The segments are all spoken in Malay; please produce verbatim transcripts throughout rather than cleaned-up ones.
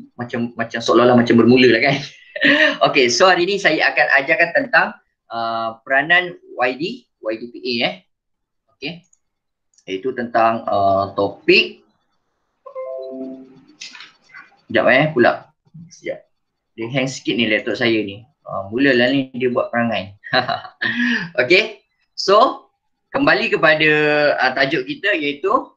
macam macam seolah-olah macam bermula lah kan. Okey, so hari ni saya akan ajarkan tentang uh, peranan Y D, Y D P A eh. Okey. Iaitu tentang uh, topik. Sekejap eh pula. Sekejap. Dia hang sikit ni laptop saya ni. Uh, mulalah ni dia buat perangai. Okey. So, kembali kepada uh, tajuk kita iaitu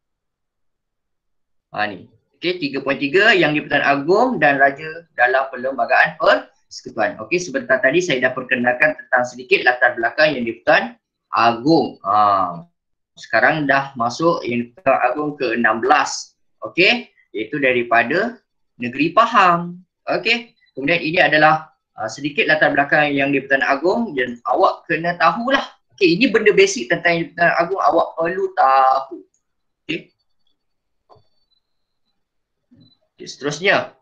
ha ni. Okey, tiga titik tiga yang di-Pertuan Agong dan Raja dalam Perlembagaan Persekutuan. Okey, sebentar tadi saya dah perkenalkan tentang sedikit latar belakang yang di-Pertuan Agong. Ha, sekarang dah masuk yang di-Pertuan Agong ke enam belas. Okey, iaitu daripada Negeri Pahang. Okey, kemudian ini adalah uh, sedikit latar belakang yang di-Pertuan Agong dan awak kena tahulah. Okey, ini benda basic tentang yang di-Pertuan Agong awak perlu tahu. Okey. Okay, seterusnya.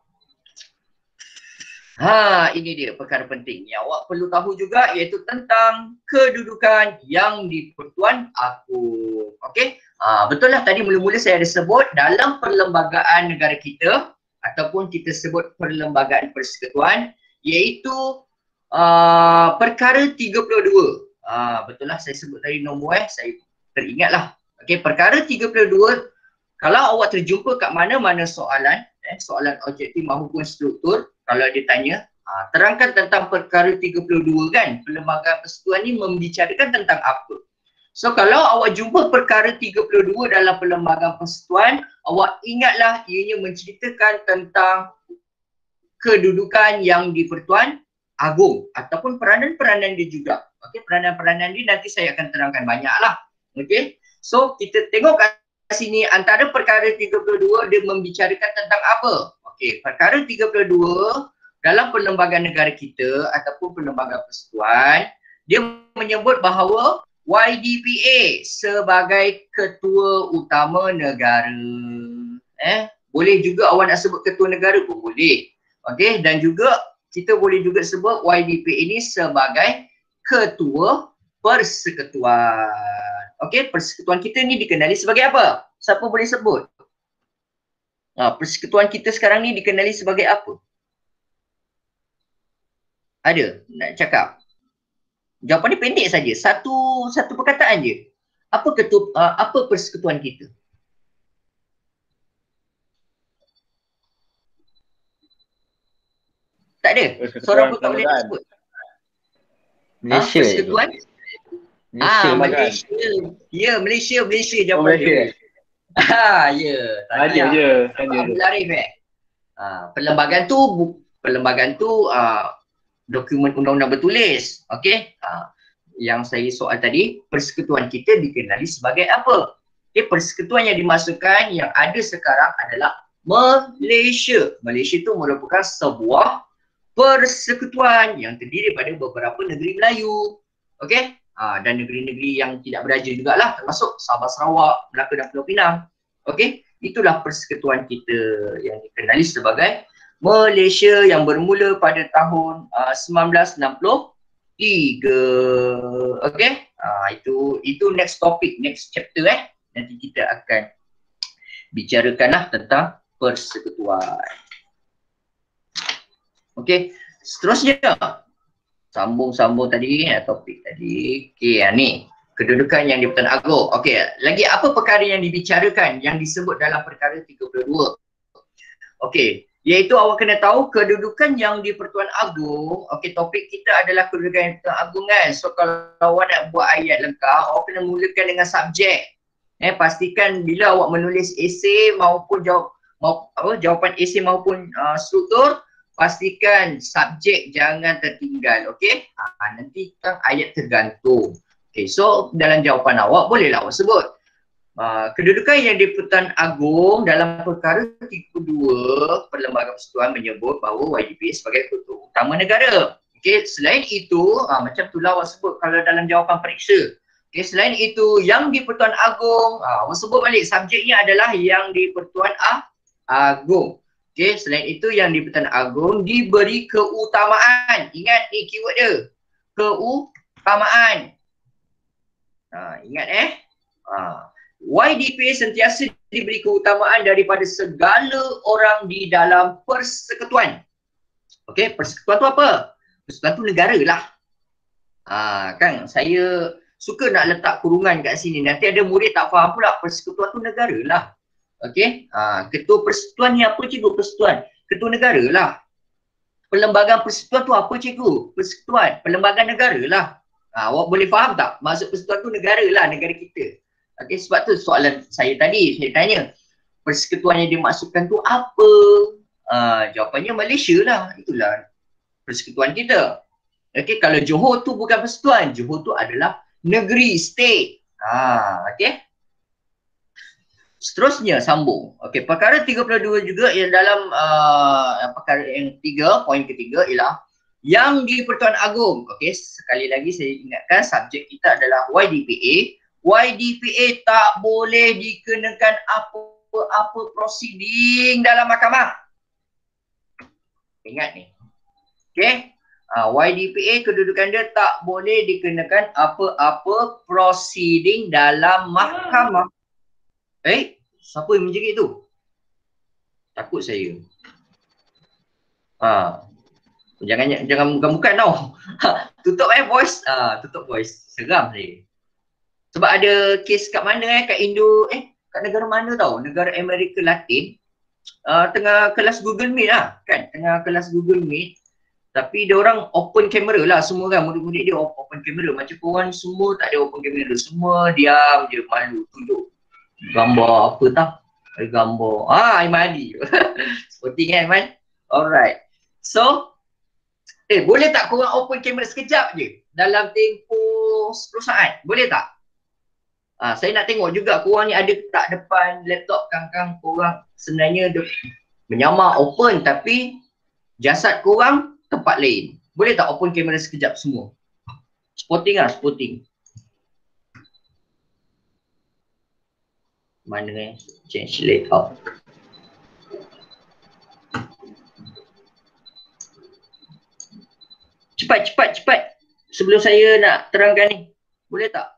Ha, ini dia perkara penting yang awak perlu tahu juga iaitu tentang kedudukan yang di-Pertuan Agong. Okey. Ha, betul lah tadi mula-mula saya ada sebut dalam perlembagaan negara kita ataupun kita sebut perlembagaan persekutuan iaitu uh, perkara tiga puluh dua. Ha, betul lah saya sebut tadi nombor eh, saya teringatlah. Okey, perkara tiga puluh dua kalau awak terjumpa kat mana-mana soalan Eh, soalan objektif maupun struktur, kalau dia tanya, ha, terangkan tentang perkara tiga puluh dua kan, perlembagaan persekutuan ni membicarakan tentang apa. So kalau awak jumpa perkara tiga puluh dua dalam perlembagaan persekutuan, awak ingatlah ianya menceritakan tentang kedudukan yang di-Pertuan Agong ataupun peranan-peranan dia juga. Okey, peranan-peranan dia nanti saya akan terangkan banyaklah. Okey. So kita tengok kat sini antara perkara tiga puluh dua dia membicarakan tentang apa? Okey, perkara tiga puluh dua dalam perlembagaan negara kita ataupun perlembagaan persekutuan dia menyebut bahawa Y D P A sebagai ketua utama negara. Eh, boleh juga awak nak sebut ketua negara pun boleh. Okey, dan juga kita boleh juga sebut Y D P A ini sebagai ketua persekutuan. Okey, persekutuan kita ni dikenali sebagai apa? Siapa boleh sebut? Ha, persekutuan kita sekarang ni dikenali sebagai apa? Ada nak cakap? Jawapan dia pendek saja. Satu satu perkataan je. Apa ketua uh, apa persekutuan kita? Tak ada. Seorang pun tak boleh nak sebut. Malaysia. Ha, persekutuan? Malaysia, ah, Malaysia. Ya, Malaysia, Malaysia jawapan oh, Malaysia. dia. Ha, ya. Tanya je, tanya je. Belarif eh. Ha, perlembagaan tu perlembagaan tu uh, dokumen undang-undang bertulis. Okey. Ha, yang saya soal tadi, persekutuan kita dikenali sebagai apa? Okey, persekutuan yang dimasukkan yang ada sekarang adalah Malaysia. Malaysia itu merupakan sebuah persekutuan yang terdiri daripada beberapa negeri Melayu. Okey. Ha, dan negeri-negeri yang tidak beraja jugalah, termasuk Sabah, Sarawak, Melaka dan Pulau Pinang. Okey, itulah persekutuan kita yang dikenali sebagai Malaysia yang bermula pada tahun uh, sembilan belas enam puluh tiga. Okey, ha, itu itu next topic, next chapter eh. Nanti kita akan bicarakanlah tentang persekutuan. Okey, seterusnya sambung-sambung tadi eh, topik tadi. Okey, ni kedudukan yang di-Pertuan Agong. Okey, lagi apa perkara yang dibicarakan yang disebut dalam perkara tiga puluh dua? Okey, iaitu awak kena tahu kedudukan yang di-Pertuan Agong. Okey, topik kita adalah kedudukan yang di-Pertuan Agong kan. So kalau awak nak buat ayat lengkap, awak kena mulakan dengan subjek. Eh, pastikan bila awak menulis esei maupun jawab mau, apa, jawapan esei maupun uh, struktur, pastikan subjek jangan tertinggal, okey? Ha, nanti kan ayat tergantung. Okey, so dalam jawapan awak bolehlah awak sebut. Uh, kedudukan yang di-Pertuan Agong dalam perkara tiga puluh dua Perlembagaan Persekutuan menyebut bahawa Y D P A sebagai ketua utama negara. Okey, selain itu, uh, macam itulah awak sebut kalau dalam jawapan periksa. Okey, selain itu yang di-Pertuan Agong, uh, awak sebut balik subjeknya adalah yang di-Pertuan Agong. Okey, selain itu yang di-Pertuan Agong diberi keutamaan. Ingat ni keyword dia. Keutamaan. Ha, ingat eh. Ha. Y D P A sentiasa diberi keutamaan daripada segala orang di dalam persekutuan. Okey, persekutuan tu apa? Persekutuan tu negara lah. Ha, kan, saya suka nak letak kurungan kat sini. Nanti ada murid tak faham pula, persekutuan tu negara lah. Okey, ha, ketua persekutuan ni apa cikgu? Persekutuan, ketua negara lah. Perlembagaan persekutuan tu apa cikgu? Persekutuan, perlembagaan negara lah. Ha, awak boleh faham tak? Maksud persekutuan tu negara lah, negara kita. Okey, sebab tu soalan saya tadi, saya tanya, persekutuan yang dimaksudkan tu apa? Uh, jawapannya Malaysia lah, itulah persekutuan kita. Okey, kalau Johor tu bukan persekutuan, Johor tu adalah negeri, state. Ha, okey. Seterusnya sambung. Okey, perkara tiga puluh dua juga yang dalam uh, perkara yang tiga, poin ketiga ialah yang di Pertuan Agong. Okey, sekali lagi saya ingatkan subjek kita adalah Y D P A. Y D P A tak boleh dikenakan apa-apa proceeding dalam mahkamah. Ingat ni. Okey. Uh, Y D P A kedudukan dia tak boleh dikenakan apa-apa proceeding dalam mahkamah. Eh, siapa yang menjerit tu? Takut saya. Ha. Jangan jangan bukan-bukan tau. Tutup eh voice. Ah, tutup voice. Seram saya. Sebab ada kes kat mana eh, kat Indo, eh kat negara mana tau, negara Amerika Latin, uh, tengah kelas Google Meet lah kan, tengah kelas Google Meet, tapi dia orang open camera lah semua kan, murid-murid dia open camera, macam korang semua tak ada open camera, semua diam je, malu, tunjuk gambar apa tak, gambar, ah Aiman Ali, seperti kan Aiman, alright, so, eh boleh tak korang open camera sekejap je, dalam tempoh sepuluh saat, boleh tak? Ha, saya nak tengok juga korang ni ada tak depan laptop kang-kang korang sebenarnya menyamar open tapi jasad korang tempat lain. Boleh tak open kamera sekejap semua? Spotting lah, spotting. Mana eh? Change layout. Cepat, cepat, cepat. Sebelum saya nak terangkan ni. Boleh tak?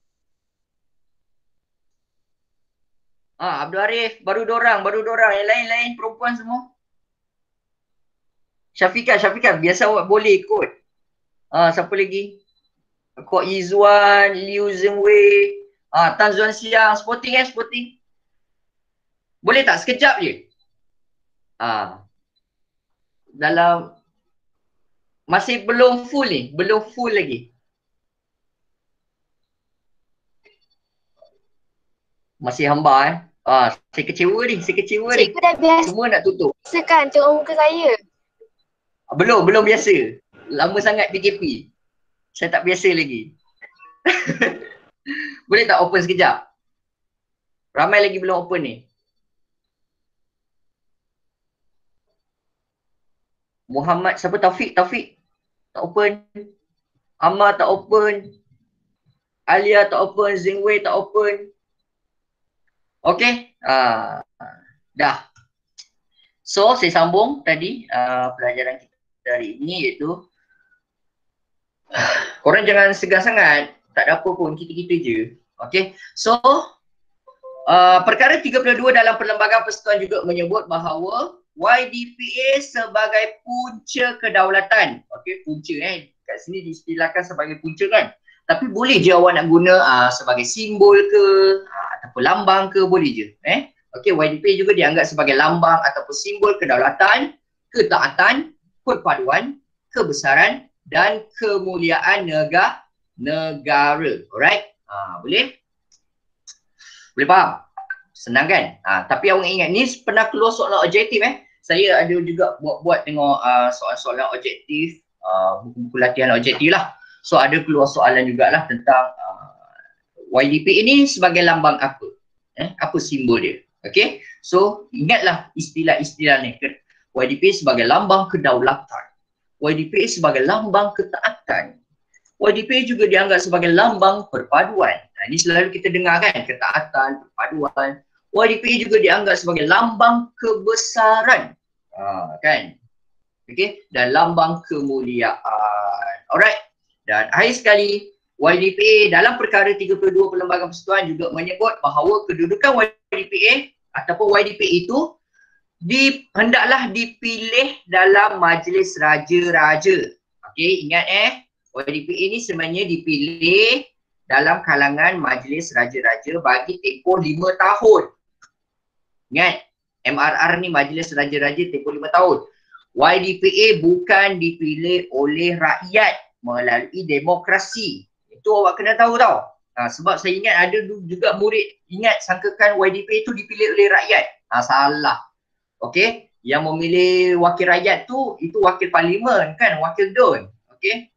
Ah, Abdul Arif, baru dorang, baru dorang. Yang lain-lain perempuan semua. Syafiqah, Syafiqah, biasa awak boleh ikut. Ah, siapa lagi? Kok Izzuan, Liu Zhengwei, ah, Tan Zuan Siang, spotting eh, spotting. Boleh tak sekejap je? Ah. Dalam masih belum full ni, belum full lagi. Masih hamba eh. Ah, saya kecewa ni, saya kecewa ni. Cikgu dah biasa. Semua nak tutup. Biasakan tengok muka saya. Belum, belum biasa. Lama sangat P K P. Saya tak biasa lagi. Boleh tak open sekejap? Ramai lagi belum open ni. Muhammad, siapa? Taufik, Taufik. Tak open. Amar tak open. Alia tak open. Zingwei tak open. Okay, uh, dah. So, saya sambung tadi uh, pelajaran kita hari ini iaitu uh, korang jangan segan sangat, tak ada apa pun, kita-kita je. Okay, so uh, perkara tiga puluh dua dalam Perlembagaan Persekutuan juga menyebut bahawa Y D P A sebagai punca kedaulatan. Okay, punca eh, kat sini diistilahkan sebagai punca kan. Tapi boleh je awak nak guna uh, sebagai simbol ke, uh, ataupun lambang ke, boleh je. Eh? Okay, Y D P A juga dianggap sebagai lambang ataupun simbol kedaulatan, ketaatan, perpaduan, kebesaran dan kemuliaan negara. negara. Alright? Uh, boleh? Boleh faham? Senang kan? Uh, tapi awak ingat, ni pernah keluar soalan objektif eh. Saya ada juga buat-buat tengok uh, soalan-soalan objektif, uh, buku-buku latihan objektif lah. So ada keluar soalan jugalah tentang uh, Y D P ini sebagai lambang apa? Eh, apa simbol dia? Okay, so ingatlah istilah-istilah ni. Y D P sebagai lambang kedaulatan. Y D P sebagai lambang ketaatan. Y D P juga dianggap sebagai lambang perpaduan. Nah, ini selalu kita dengar kan, ketaatan, perpaduan. Y D P juga dianggap sebagai lambang kebesaran. Ha, kan? Okay, dan lambang kemuliaan. Alright. Dan akhir sekali, Y D P A dalam perkara tiga puluh dua Perlembagaan Persekutuan juga menyebut bahawa kedudukan Y D P A ataupun Y D P A itu di, hendaklah dipilih dalam Majlis Raja-Raja. Okey, ingat eh, Y D P A ni sebenarnya dipilih dalam kalangan Majlis Raja-Raja bagi tempoh lima tahun. Ingat, M R R ni Majlis Raja-Raja tempoh lima tahun. Y D P A bukan dipilih oleh rakyat melalui demokrasi. Itu awak kena tahu tau. Ha, sebab saya ingat ada juga murid ingat sangkakan Y D P A itu dipilih oleh rakyat. Ha, salah. Okey, yang memilih wakil rakyat tu itu wakil parlimen kan, wakil D U N. Okey.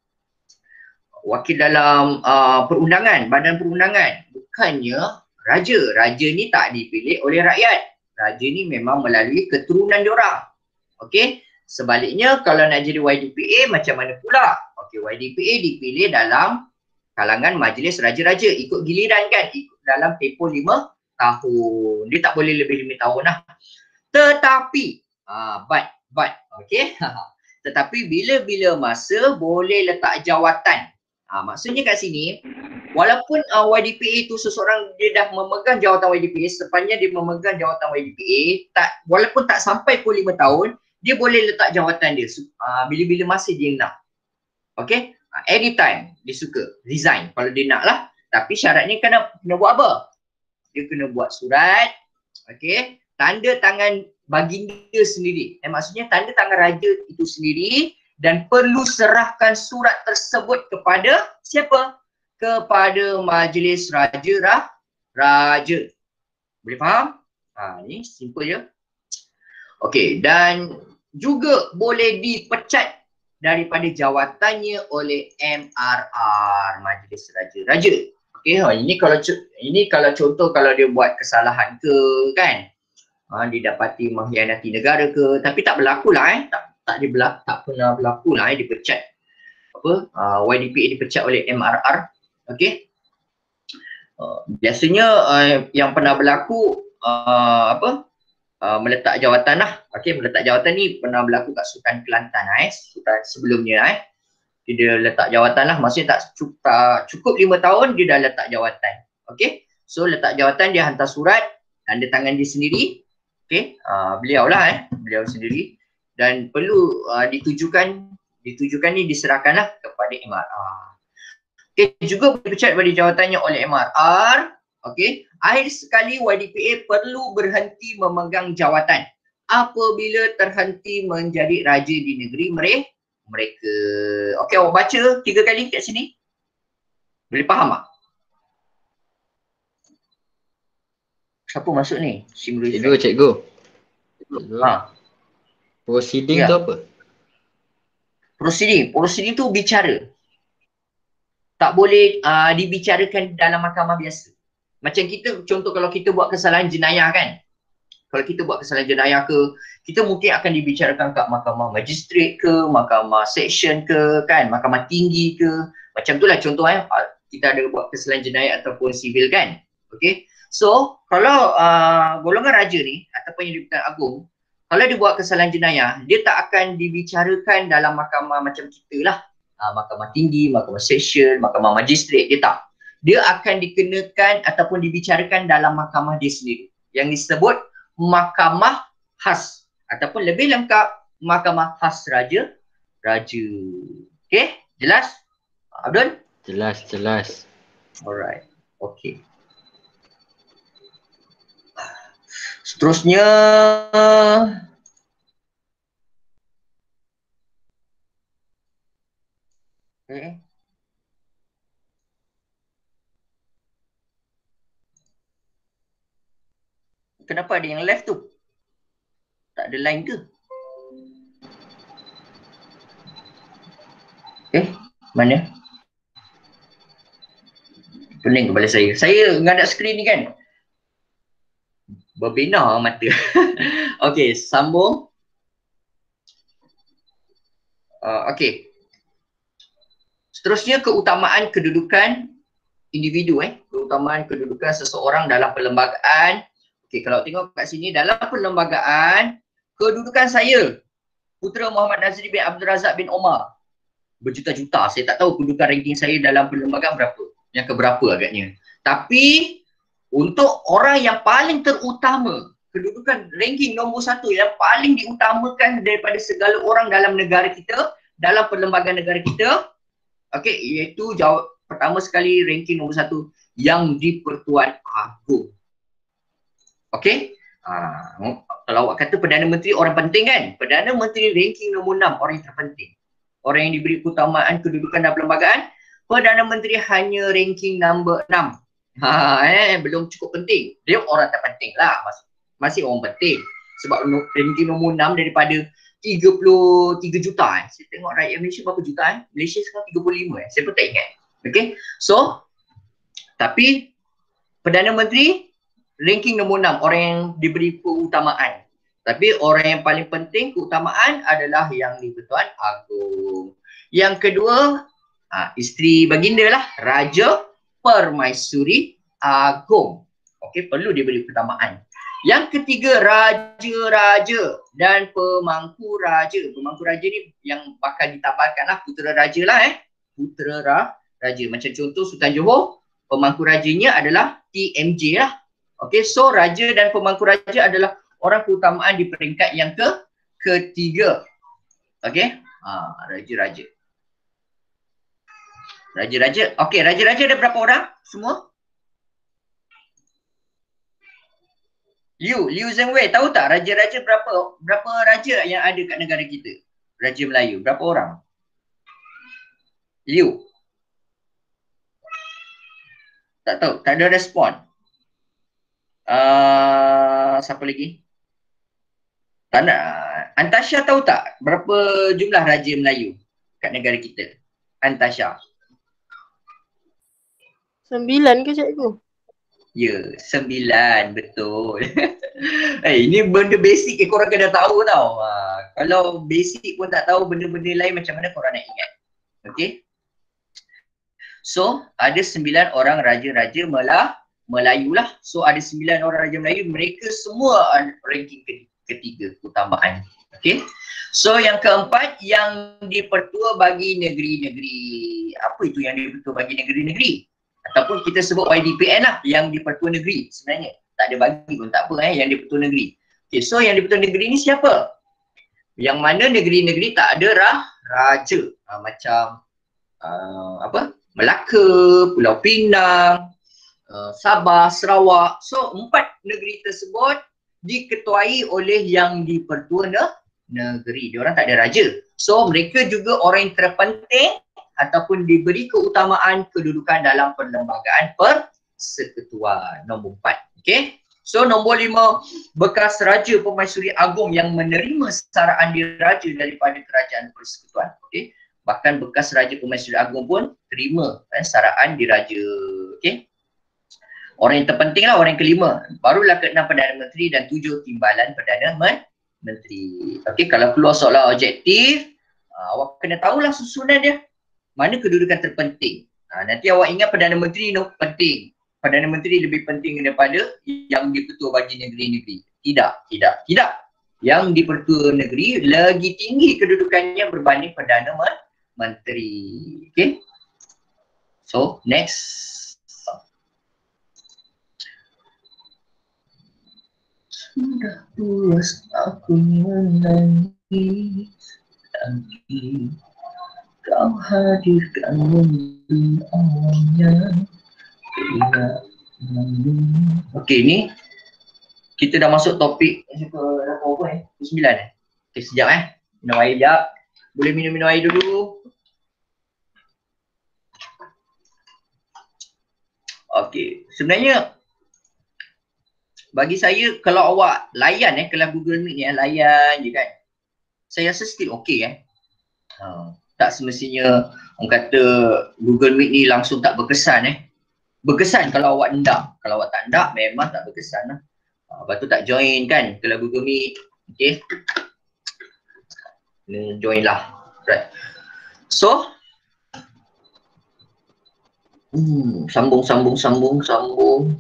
Wakil dalam uh, perundangan, badan perundangan. Bukannya raja. Raja ni tak dipilih oleh rakyat. Raja ni memang melalui keturunan diorang. Okey. Sebaliknya kalau nak jadi Y D P A macam mana pula? Okey, Y D P A dipilih dalam kalangan Majlis Raja-Raja, ikut giliran kan, ikut dalam tempoh lima tahun. Dia tak boleh lebih lima tahun lah. Tetapi, uh, but, but, okey. Tetapi bila-bila masa boleh letak jawatan. Uh, maksudnya kat sini, walaupun uh, Y D P A itu seseorang dia dah memegang jawatan Y D P A, sepanjang dia memegang jawatan Y D P A, tak, walaupun tak sampai pun lima tahun, dia boleh letak jawatan dia uh, bila-bila masa dia nak. Okey, uh, anytime dia suka, resign kalau dia nak lah. Tapi syaratnya kena, kena buat apa? Dia kena buat surat, okey, tanda tangan baginda sendiri. Eh, maksudnya tanda tangan raja itu sendiri dan perlu serahkan surat tersebut kepada siapa? Kepada Majlis Raja Raja. Boleh faham? Ha, ni simple je. Okey, dan juga boleh dipecat daripada jawatannya oleh M R R, Majlis Raja-Raja. Okey, ha, ini kalau ini kalau contoh kalau dia buat kesalahan ke kan, ha, didapati mengkhianati negara ke, tapi tak berlaku lah eh, tak tak dia berlaku, tak pernah berlaku lah eh, dipecat apa, uh, Y D P A dipecat oleh M R R. Okey, uh, biasanya uh, yang pernah berlaku uh, apa, uh, meletak jawatan lah. Okey, meletak jawatan ni pernah berlaku kat Sultan Kelantan lah eh, Sultan sebelumnya eh, dia letak jawatan lah, maksudnya tak cukup, tak cukup lima tahun dia dah letak jawatan. Okey, so letak jawatan dia hantar surat, tanda tangan dia sendiri. Okey, uh, beliau lah eh, beliau sendiri, dan perlu uh, ditujukan, ditujukan ni diserahkanlah kepada M R R. Okey, juga boleh dipecat dari jawatannya oleh M R R. Okey, akhir sekali Y D P A perlu berhenti memegang jawatan apabila terhenti menjadi raja di negeri mereka. mereka. Okey, awak baca tiga kali kat sini. Boleh faham tak? Siapa masuk ni? Simulation. Cikgu, cikgu. cikgu. Ha. Proceeding ya. tu apa? Proceeding. Proceeding tu bicara. Tak boleh uh, dibicarakan dalam mahkamah biasa. Macam kita, contoh kalau kita buat kesalahan jenayah kan. Kalau kita buat kesalahan jenayah ke, kita mungkin akan dibicarakan kat mahkamah magistrate ke, mahkamah section ke, kan, mahkamah tinggi ke. Macam itulah contoh eh, kita ada buat kesalahan jenayah ataupun sivil kan. Okay. So, kalau uh, golongan raja ni ataupun yang di-Pertuan Agong, kalau dia buat kesalahan jenayah, dia tak akan dibicarakan dalam mahkamah macam kita lah. Uh, mahkamah tinggi, mahkamah section, mahkamah magistrate, dia tak. Dia akan dikenakan ataupun dibicarakan dalam mahkamah dia sendiri. Yang disebut mahkamah khas ataupun lebih lengkap mahkamah khas raja raja. Okey, jelas? Abdul? Jelas, jelas. Alright. Okey. Seterusnya okay. Kenapa ada yang left tu? Tak ada line ke? Eh, mana? Pening kepala saya. Saya ngadak skrin ni kan. Berbenar mata. Okey, sambung. Uh, Okey. Seterusnya keutamaan kedudukan individu eh. Keutamaan kedudukan seseorang dalam perlembagaan. Okey, kalau tengok kat sini dalam perlembagaan, kedudukan saya, Putera Muhammad Nazri bin Abdul Razak bin Omar. berjuta-juta. Saya tak tahu kedudukan ranking saya dalam perlembagaan berapa. Yang keberapa agaknya. Tapi untuk orang yang paling terutama, kedudukan ranking nombor satu yang paling diutamakan daripada segala orang dalam negara kita, dalam perlembagaan negara kita, okey, iaitu jawab pertama sekali ranking nombor satu yang di Pertuan Agong. Okey, ha, kalau awak kata Perdana Menteri orang penting kan, Perdana Menteri ranking nombor enam orang yang terpenting. Orang yang diberi keutamaan kedudukan dalam perlembagaan, Perdana Menteri hanya ranking nombor enam. Ha, eh, belum cukup penting. Dia orang terpenting lah. Masih, masih orang penting. Sebab ranking nombor enam daripada tiga puluh tiga juta. Eh. Saya tengok rakyat Malaysia berapa juta. Eh? Malaysia sekarang tiga puluh lima. Eh. Saya pun tak ingat. Okay. So, tapi Perdana Menteri ranking nombor enam. Orang yang diberi keutamaan. Tapi orang yang paling penting keutamaan adalah yang di Pertuan Agong. Yang kedua, ha, isteri baginda lah. Raja Permaisuri Agong. Okey, perlu diberi keutamaan. Yang ketiga, raja-raja dan pemangku raja. Pemangku raja ni yang bakal ditambahkan lah putera raja lah eh. Putera raja. Macam contoh Sultan Johor, pemangku rajanya adalah T M J lah. Okey, so raja dan pemangku raja adalah orang keutamaan di peringkat yang ke ketiga. Okey, ha, raja-raja. Raja-raja, okey, raja-raja ada berapa orang semua? Liu, Liu Zhengwei, tahu tak raja-raja berapa berapa raja yang ada kat negara kita? Raja Melayu, berapa orang? Liu. Tak tahu, tak ada respon. Uh, siapa lagi? Tak nak. Antasha tahu tak berapa jumlah raja Melayu kat negara kita? Antasha. Sembilan ke cikgu? Ya, sembilan. Betul. Eh, hey, ini benda basic yang korang kena tahu tau. Ha, kalau basic pun tak tahu benda-benda lain macam mana korang nak ingat. Okay. So, ada sembilan orang raja-raja Melah, Melayu lah. So, ada sembilan orang raja Melayu. Mereka semua ranking ketiga keutamaan. Okay. So, yang keempat, yang dipertua bagi negeri-negeri. Apa itu yang dipertua bagi negeri-negeri? Ataupun kita sebut Y D P N lah, yang dipertua negeri sebenarnya. Tak ada bagi pun tak apa eh, yang dipertua negeri. Okay, so yang dipertua negeri ni siapa? Yang mana negeri-negeri tak ada rah, raja. Ha, macam uh, apa? Melaka, Pulau Pinang, uh, Sabah, Sarawak. So empat negeri tersebut diketuai oleh yang dipertua negeri. Diorang tak ada raja. So mereka juga orang yang terpenting ataupun diberi keutamaan kedudukan dalam perlembagaan persekutuan. Nombor empat. Okay. So nombor lima, bekas Raja Permaisuri Agong yang menerima saraan diraja daripada kerajaan persekutuan. Okay. Bahkan bekas Raja Permaisuri Agong pun terima eh, saraan diraja. Okay. Orang yang terpenting lah, orang yang kelima. Barulah keenam Perdana Menteri dan tujuh timbalan Perdana Menteri. Okay. Kalau keluar soalan objektif, uh, awak kena tahulah susunan dia. Mana kedudukan terpenting. Ha, nanti awak ingat Perdana Menteri no, penting. Perdana Menteri lebih penting daripada yang dipertua bagi negeri-negeri. Tidak, tidak, tidak. Yang dipertua negeri lagi tinggi kedudukannya berbanding Perdana Menteri. Okay. So, next. Sudah puas aku menangis lagi. Kau hadirkan mungkin awalnya. Okey, ni kita dah masuk topik berapa apa eh? sembilan eh? Okey, sekejap eh. Minum air sekejap. Boleh minum-minum air dulu. Okey, sebenarnya bagi saya kalau awak layan eh, kelas Google Meet ni eh, layan je kan. Saya rasa still okey eh. Uh, tak semestinya orang kata Google Meet ni langsung tak berkesan eh. Berkesan kalau awak hendak. Kalau awak tak hendak memang tak berkesan lah. Uh, lepas tu tak join kan kalau Google Meet. Okay. Kena join lah. Right. So. Hmm, sambung, sambung, sambung, sambung.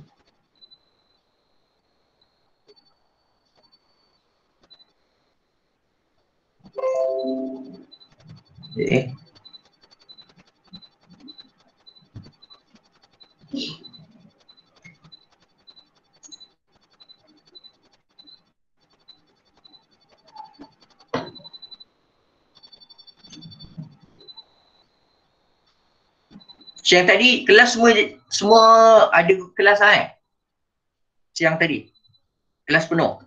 Okay. Siang tadi kelas semua semua ada kelas lah eh? Siang tadi kelas penuh.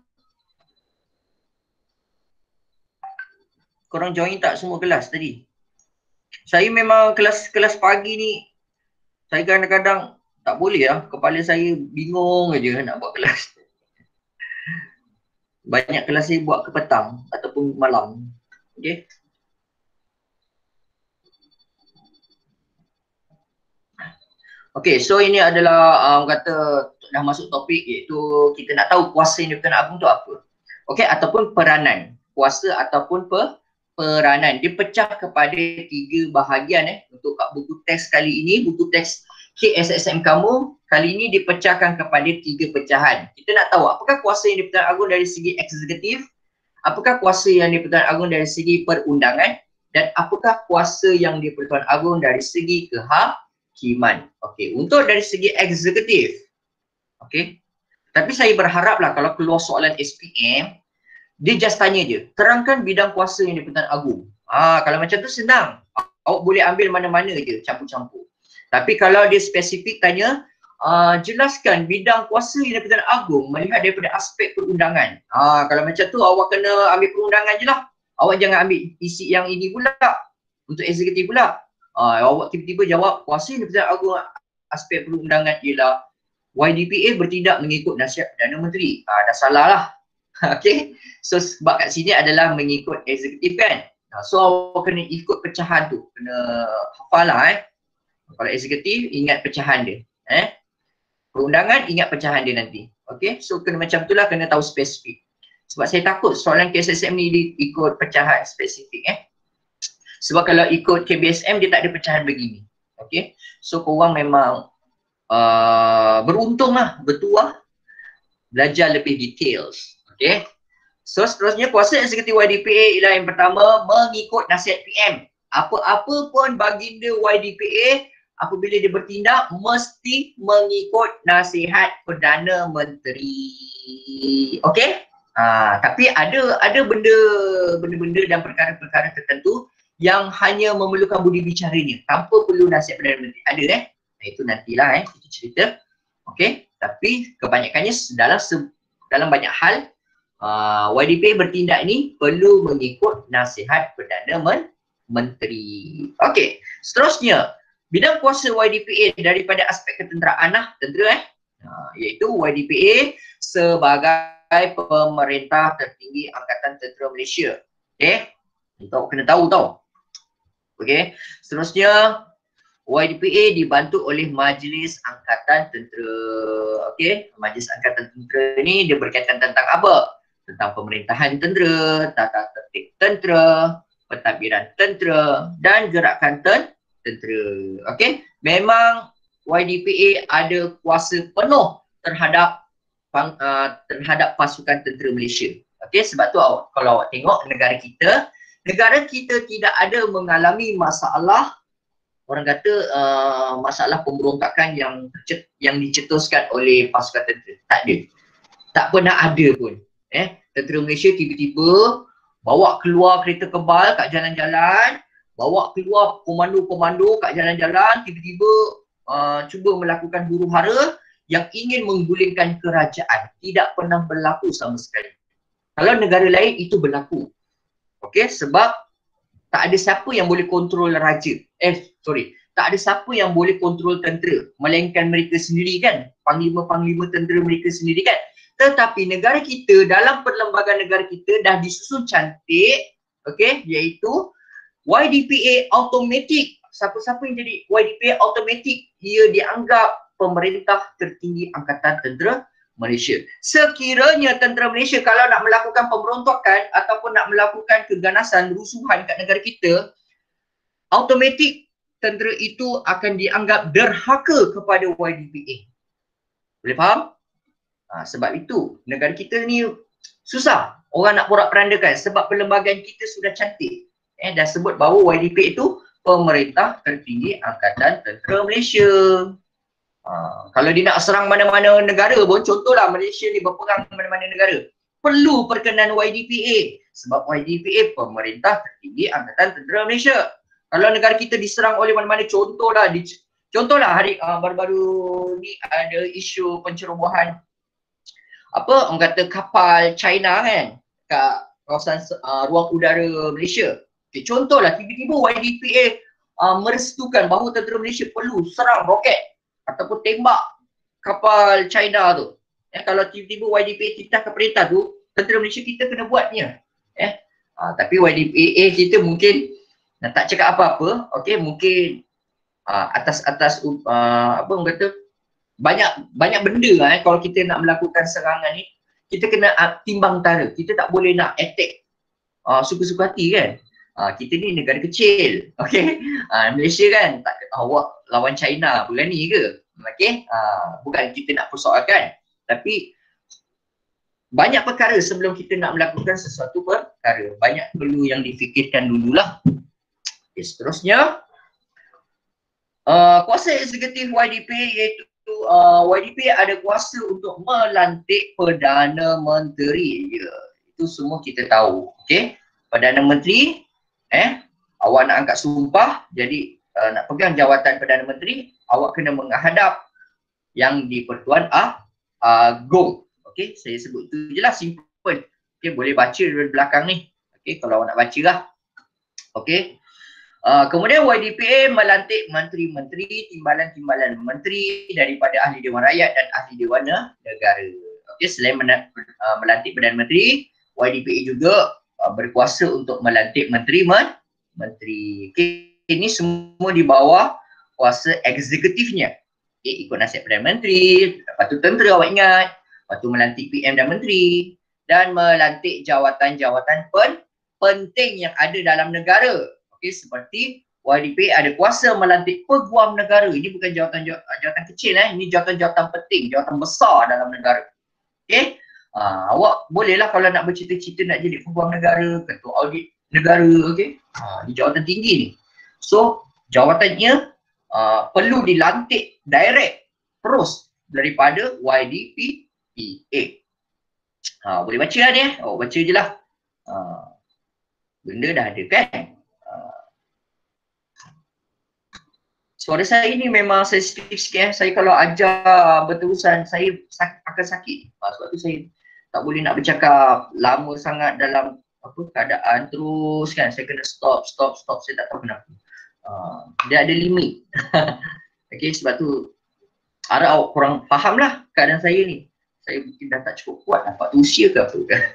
Korang join tak semua kelas tadi? Saya memang kelas-kelas pagi ni, saya kadang-kadang tak boleh lah. Kepala saya bingung aja nak buat kelas. Banyak kelas saya buat ke petang ataupun malam. Okay. Okay, so ini adalah um, kata dah masuk topik iaitu kita nak tahu kuasa yang Di-Pertuan Agong tu apa. Okay, ataupun peranan. Kuasa ataupun pe, peranan. Dia pecah kepada tiga bahagian eh. Untuk kat buku teks kali ini, buku teks K S S M kamu, kali ini dipecahkan kepada tiga pecahan. Kita nak tahu apakah kuasa yang Di-Pertuan Agong dari segi eksekutif, apakah kuasa yang Di-Pertuan Agong dari segi perundangan, dan apakah kuasa yang Di-Pertuan Agong dari segi kehakiman. Okey, untuk dari segi eksekutif. Okey. Tapi saya berharaplah kalau keluar soalan S P M, dia just tanya je, terangkan bidang kuasa yang Di-Pertuan Agong. Ah, kalau macam tu senang. Awak boleh ambil mana-mana je, campur-campur. Tapi kalau dia spesifik tanya, uh, jelaskan bidang kuasa yang Di-Pertuan Agong melihat daripada aspek perundangan. Ah, kalau macam tu awak kena ambil perundangan je lah. Awak jangan ambil isi yang ini pula. Untuk eksekutif pula. Uh, awak tiba-tiba jawab kuasa yang Di-Pertuan Agong aspek perundangan ialah Y D P A bertindak mengikut nasihat Perdana Menteri. Uh, dah salah lah. Okay. So sebab kat sini adalah mengikut eksekutif kan. Uh, so awak kena ikut pecahan tu. Kena hafal lah eh. Kalau eksekutif ingat pecahan dia. Eh? Perundangan ingat pecahan dia nanti. Okay. So kena macam tu lah, kena tahu spesifik. Sebab saya takut soalan K S S M ni ikut pecahan spesifik eh. Sebab kalau ikut K B S M dia tak ada pecahan begini. Okay. So korang memang uh, beruntung lah, bertuah belajar lebih details. Okay. So seterusnya kuasa eksekutif Y D P A ialah yang pertama mengikut nasihat P M. Apa-apa pun baginda Y D P A apabila dia bertindak mesti mengikut nasihat Perdana Menteri. Okey? Ah, tapi ada ada benda benda-benda dan perkara-perkara tertentu yang hanya memerlukan budi bicaranya tanpa perlu nasihat Perdana Menteri. Ada eh? Itu nantilah eh kita cerita. Okey? Tapi kebanyakannya dalam dalam banyak hal uh, Y D P A bertindak ni perlu mengikut nasihat Perdana Menteri. Okey, seterusnya bidang kuasa Y D P A daripada aspek ketenteraan lah, tentera eh. Uh, iaitu Y D P A sebagai pemerintah tertinggi Angkatan Tentera Malaysia. Okey, kita kena tahu tau. Okey, seterusnya Y D P A dibantu oleh Majlis Angkatan Tentera. Okey, Majlis Angkatan Tentera ni dia berkaitan tentang apa? Tentang pemerintahan tentera, tata tertib tentera, pentadbiran tentera dan gerakan ten tentera. Okey, memang Y D P A ada kuasa penuh terhadap uh, terhadap pasukan tentera Malaysia. Okey, sebab tu awak, kalau awak tengok negara kita, negara kita tidak ada mengalami masalah, orang kata uh, masalah pemberontakan yang yang dicetuskan oleh pasukan tentera. Tak ada. Tak pernah ada pun. Eh, tentera Malaysia tiba-tiba bawa keluar kereta kebal kat jalan-jalan, bawa keluar komando-komando kat jalan-jalan, tiba-tiba uh, cuba melakukan huru-hara yang ingin menggulingkan kerajaan. Tidak pernah berlaku sama sekali. Kalau negara lain itu berlaku. Okey, sebab tak ada siapa yang boleh kontrol raja. Eh, sorry. Tak ada siapa yang boleh kontrol tentera. Melainkan mereka sendiri kan. Panglima-panglima tentera mereka sendiri kan. Tetapi negara kita, dalam perlembagaan negara kita dah disusun cantik. Okey, iaitu Y D P A automatik. Siapa-siapa yang jadi Y D P A automatik, ia dianggap pemerintah tertinggi Angkatan Tentera Malaysia. Sekiranya tentera Malaysia kalau nak melakukan pemberontakan ataupun nak melakukan keganasan, rusuhan kat negara kita, automatik tentera itu akan dianggap derhaka kepada Y D P A. Boleh faham? Ha, sebab itu negara kita ni susah orang nak porak-perandakan sebab perlembagaan kita sudah cantik. Eh, dah sebut bahawa Y D P A itu pemerintah tertinggi Angkatan Tentera Malaysia. Ha, kalau dia nak serang mana-mana negara pun, contohlah Malaysia ni berperang mana-mana negara, perlu perkenan Y D P A sebab Y D P A pemerintah tertinggi Angkatan Tentera Malaysia. Kalau negara kita diserang oleh mana-mana, contohlah di, Contohlah hari uh, baru-baru ni ada isu pencerobohan apa orang kata kapal China kan kat kawasan uh, ruang udara Malaysia. Okay, contohlah tiba-tiba Y D P A uh, merestukan bahawa tentera Malaysia perlu serang roket ataupun tembak kapal China tu. Eh, kalau tiba-tiba Y D P A titahkan perintah tu, tentera Malaysia kita kena buatnya. Eh, uh, tapi Y D P A kita mungkin uh, tak cakap apa-apa. Okey, mungkin uh, atas-atas uh, apa orang kata banyak banyak benda lah, eh, kalau kita nak melakukan serangan ni kita kena uh, timbang tara. Kita tak boleh nak attack uh, suka-suka hati kan. Uh, kita ni negara kecil. Okey. Uh, Malaysia kan tak awak lawan China bulan ni ke? Okey. Uh, bukan kita nak persoalkan. Tapi banyak perkara sebelum kita nak melakukan sesuatu perkara. Banyak perlu yang difikirkan dululah. Okay, seterusnya uh, kuasa eksekutif Y D P A iaitu uh, Y D P A ada kuasa untuk melantik Perdana Menteri. Ya, itu semua kita tahu. Okey. Perdana Menteri eh awak nak angkat sumpah, jadi uh, nak pegang jawatan Perdana Menteri, awak kena menghadap yang di-Pertuan Agong. Okey, saya sebut tu je lah, simple. Okey, boleh baca dari belakang ni. Okey, kalau awak nak baca lah. Okey. Uh, kemudian Y D P A melantik menteri-menteri, timbalan-timbalan menteri daripada ahli Dewan Rakyat dan ahli Dewan Negara. Okey, selain uh, melantik Perdana Menteri, Y D P A juga uh, berkuasa untuk melantik menteri-menteri. Okey, ini semua di bawah kuasa eksekutifnya. Okey, ikut nasihat Perdana Menteri, lepas tu tentera awak ingat, lepas tu melantik P M dan menteri dan melantik jawatan-jawatan pen penting yang ada dalam negara. Okay, seperti Y D P A ada kuasa melantik peguam negara. Ini bukan jawatan jawatan kecil, eh. Ini jawatan-jawatan penting, jawatan besar dalam negara. Okay, uh, awak bolehlah kalau nak bercita-cita nak jadi peguam negara, ketua audit negara, okay. Uh, di jawatan tinggi ni. So, jawatannya uh, perlu dilantik direct terus daripada Y D P A. Uh, boleh baca lah ni, eh. Oh, baca je lah. Uh, benda dah ada kan. Suara saya ni memang sensitif sikit, eh. Saya kalau ajar berterusan, saya sak akan sakit. Sebab tu saya tak boleh nak bercakap lama sangat dalam apa keadaan terus kan. Saya kena stop, stop, stop. Saya tak tahu kenapa. Uh, dia ada limit. Okay, sebab tu harap awak kurang faham lah keadaan saya ni. Saya mungkin dah tak cukup kuat lah. Faktor usia ke apa kan.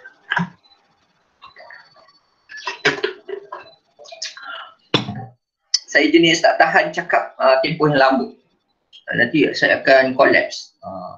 Saya jenis tak tahan cakap uh, tempoh yang lama. Uh, nanti saya akan collapse. Uh,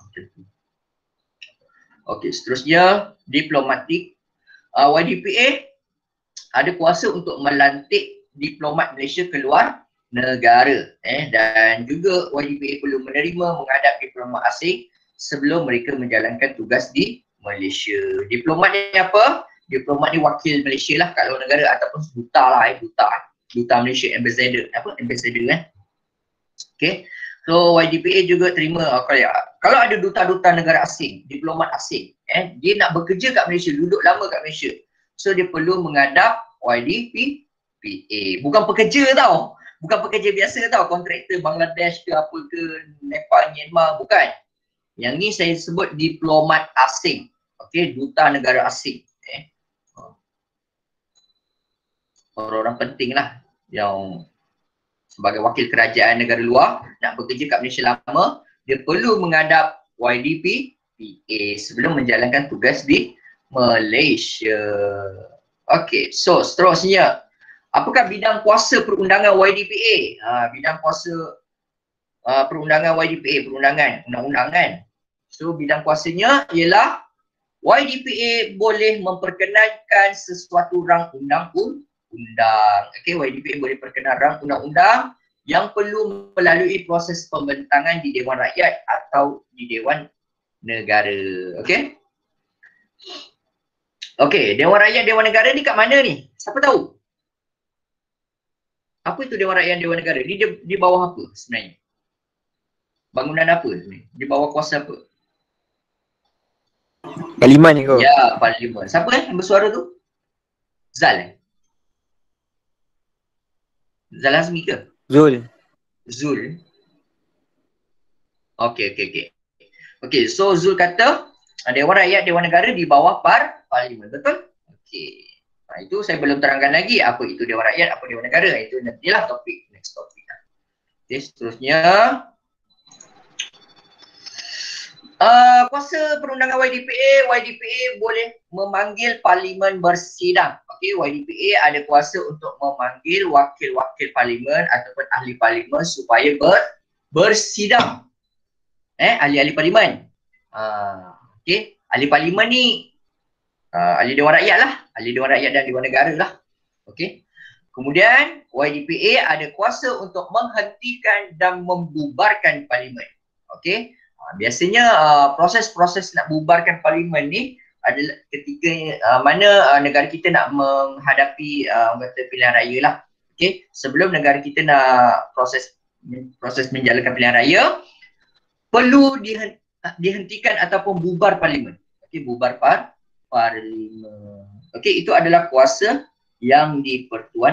Okey, seterusnya diplomatik. Uh, Y D P A ada kuasa untuk melantik diplomat Malaysia keluar negara. Eh, dan juga Y D P A perlu menerima menghadap diplomat asing sebelum mereka menjalankan tugas di Malaysia. Diplomat ni apa? Diplomat ni wakil Malaysia lah kat luar negara ataupun duta lah, eh, duta. Duta Malaysia, ambassador, apa ambassador kan. Okay, so Y D P A juga terima uh, kalau, kalau ada duta-duta negara asing, diplomat asing, eh, dia nak bekerja kat Malaysia, duduk lama kat Malaysia, so dia perlu menghadap Y D P A. Bukan pekerja tau, bukan pekerja biasa tau, kontraktor Bangladesh ke apa ke, Nepal, Myanmar, bukan. Yang ni saya sebut diplomat asing. Okay, duta negara asing. Eh. Orang-orang penting lah yang sebagai wakil kerajaan negara luar nak bekerja kat Malaysia lama, dia perlu menghadap Y D P A sebelum menjalankan tugas di Malaysia. Okey, so seterusnya, apakah bidang kuasa perundangan Y D P A? Ha, bidang kuasa uh, perundangan Y D P A, perundangan, undang-undangan. So bidang kuasanya ialah Y D P A boleh memperkenankan sesuatu rang undang-undang. Okey, Y D P A boleh perkenal rang undang-undang yang perlu melalui proses pembentangan di Dewan Rakyat atau di Dewan Negara. Okey. Okey, Dewan Rakyat, Dewan Negara ni kat mana ni? Siapa tahu? Apa itu Dewan Rakyat, Dewan Negara? Ni di, di bawah apa sebenarnya? Bangunan apa sebenarnya? Di bawah kuasa apa? Parlimen ni kau. Ya, Parlimen. Siapa eh yang bersuara tu? Zal eh? Zal Azmi ke? Zul. Zul. Okey, okey, okey. Okey, so Zul kata uh, Dewan Rakyat, Dewan Negara di bawah par Parlimen, betul? Okey. Ha, itu saya belum terangkan lagi apa itu Dewan Rakyat, apa Dewan Negara. Itu nantilah topik, next topik. Okey, seterusnya. Uh, kuasa perundangan Y D P A, Y D P A boleh memanggil Parlimen bersidang. Okey, Y D P A ada kuasa untuk memanggil wakil-wakil Parlimen ataupun ahli Parlimen supaya ber, bersidang. Eh, ahli-ahli Parlimen. Uh, Okey, ahli Parlimen ni uh, ahli Dewan Rakyat lah. Ahli Dewan Rakyat dan Dewan Negara lah. Okey. Kemudian Y D P A ada kuasa untuk menghentikan dan membubarkan Parlimen. Okey. Uh, biasanya uh, proses-proses nak bubarkan Parlimen ni adalah ketika uh, mana uh, negara kita nak menghadapi uh, pilihan raya lah. Okey. Sebelum negara kita nak proses proses menjalankan pilihan raya, perlu dihentikan ataupun bubar Parlimen. Okey, bubar par Parlimen. Okey, itu adalah kuasa yang di-Pertuan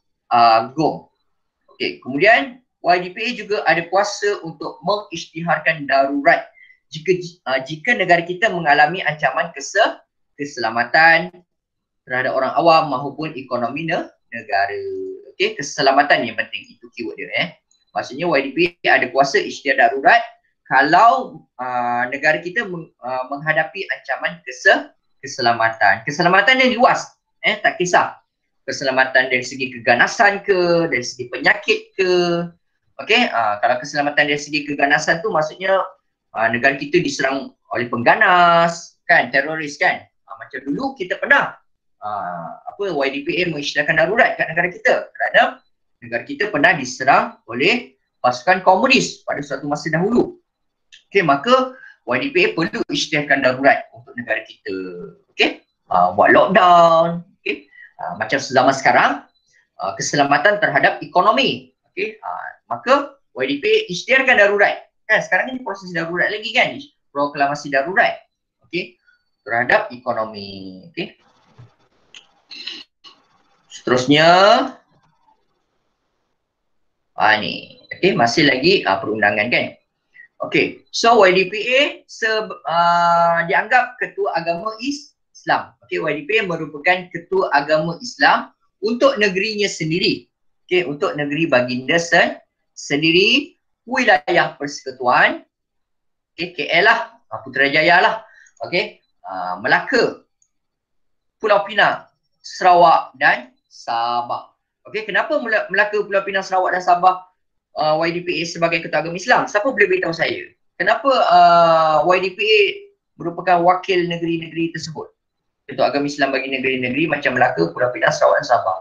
Agong. Okey, kemudian Y D P A juga ada kuasa untuk mengisytiharkan darurat jika uh, jika negara kita mengalami ancaman kese, keselamatan terhadap orang awam maupun ekonomi ne, negara. Okey, keselamatan yang penting, itu keyword dia eh. Maksudnya Y D P A ada kuasa isytihar darurat kalau uh, negara kita meng, uh, menghadapi ancaman kese, keselamatan. Keselamatan yang luas, eh, tak kisah. Keselamatan dari segi keganasan ke, dari segi penyakit ke. Okey, uh, kalau keselamatan dari segi keganasan tu maksudnya uh, negara kita diserang oleh pengganas, kan, teroris kan. Uh, macam dulu kita pernah uh, apa Y D P A mengisytiharkan darurat kat negara kita kerana negara kita pernah diserang oleh pasukan komunis pada suatu masa dahulu. Okey, maka Y D P A perlu isytiharkan darurat untuk negara kita. Okey, uh, buat lockdown. Okey, uh, macam zaman sekarang, uh, keselamatan terhadap ekonomi. Okey, uh, maka Y D P A isytiharkan darurat. Kan sekarang ni proses darurat lagi kan, proklamasi darurat. Okey, terhadap ekonomi. Okey. Seterusnya, ah ni, okey, masih lagi uh, perundangan kan. Okey, so Y D P A se, uh, dianggap ketua agama Islam. Okey, Y D P A merupakan ketua agama Islam untuk negerinya sendiri. Okey, untuk negeri baginda sen, sendiri, wilayah persekutuan, okey, K L lah, Putrajaya lah. Okey, uh, Melaka, Pulau Pinang, Sarawak dan Sabah. Okey, kenapa Melaka, Pulau Pinang, Sarawak dan Sabah Uh, Y D P A sebagai ketua agama Islam? Siapa boleh beritahu saya? Kenapa uh, Y D P A merupakan wakil negeri-negeri tersebut? Ketua agama Islam bagi negeri-negeri macam Melaka, Pulau Pinang, Sarawak dan Sabah.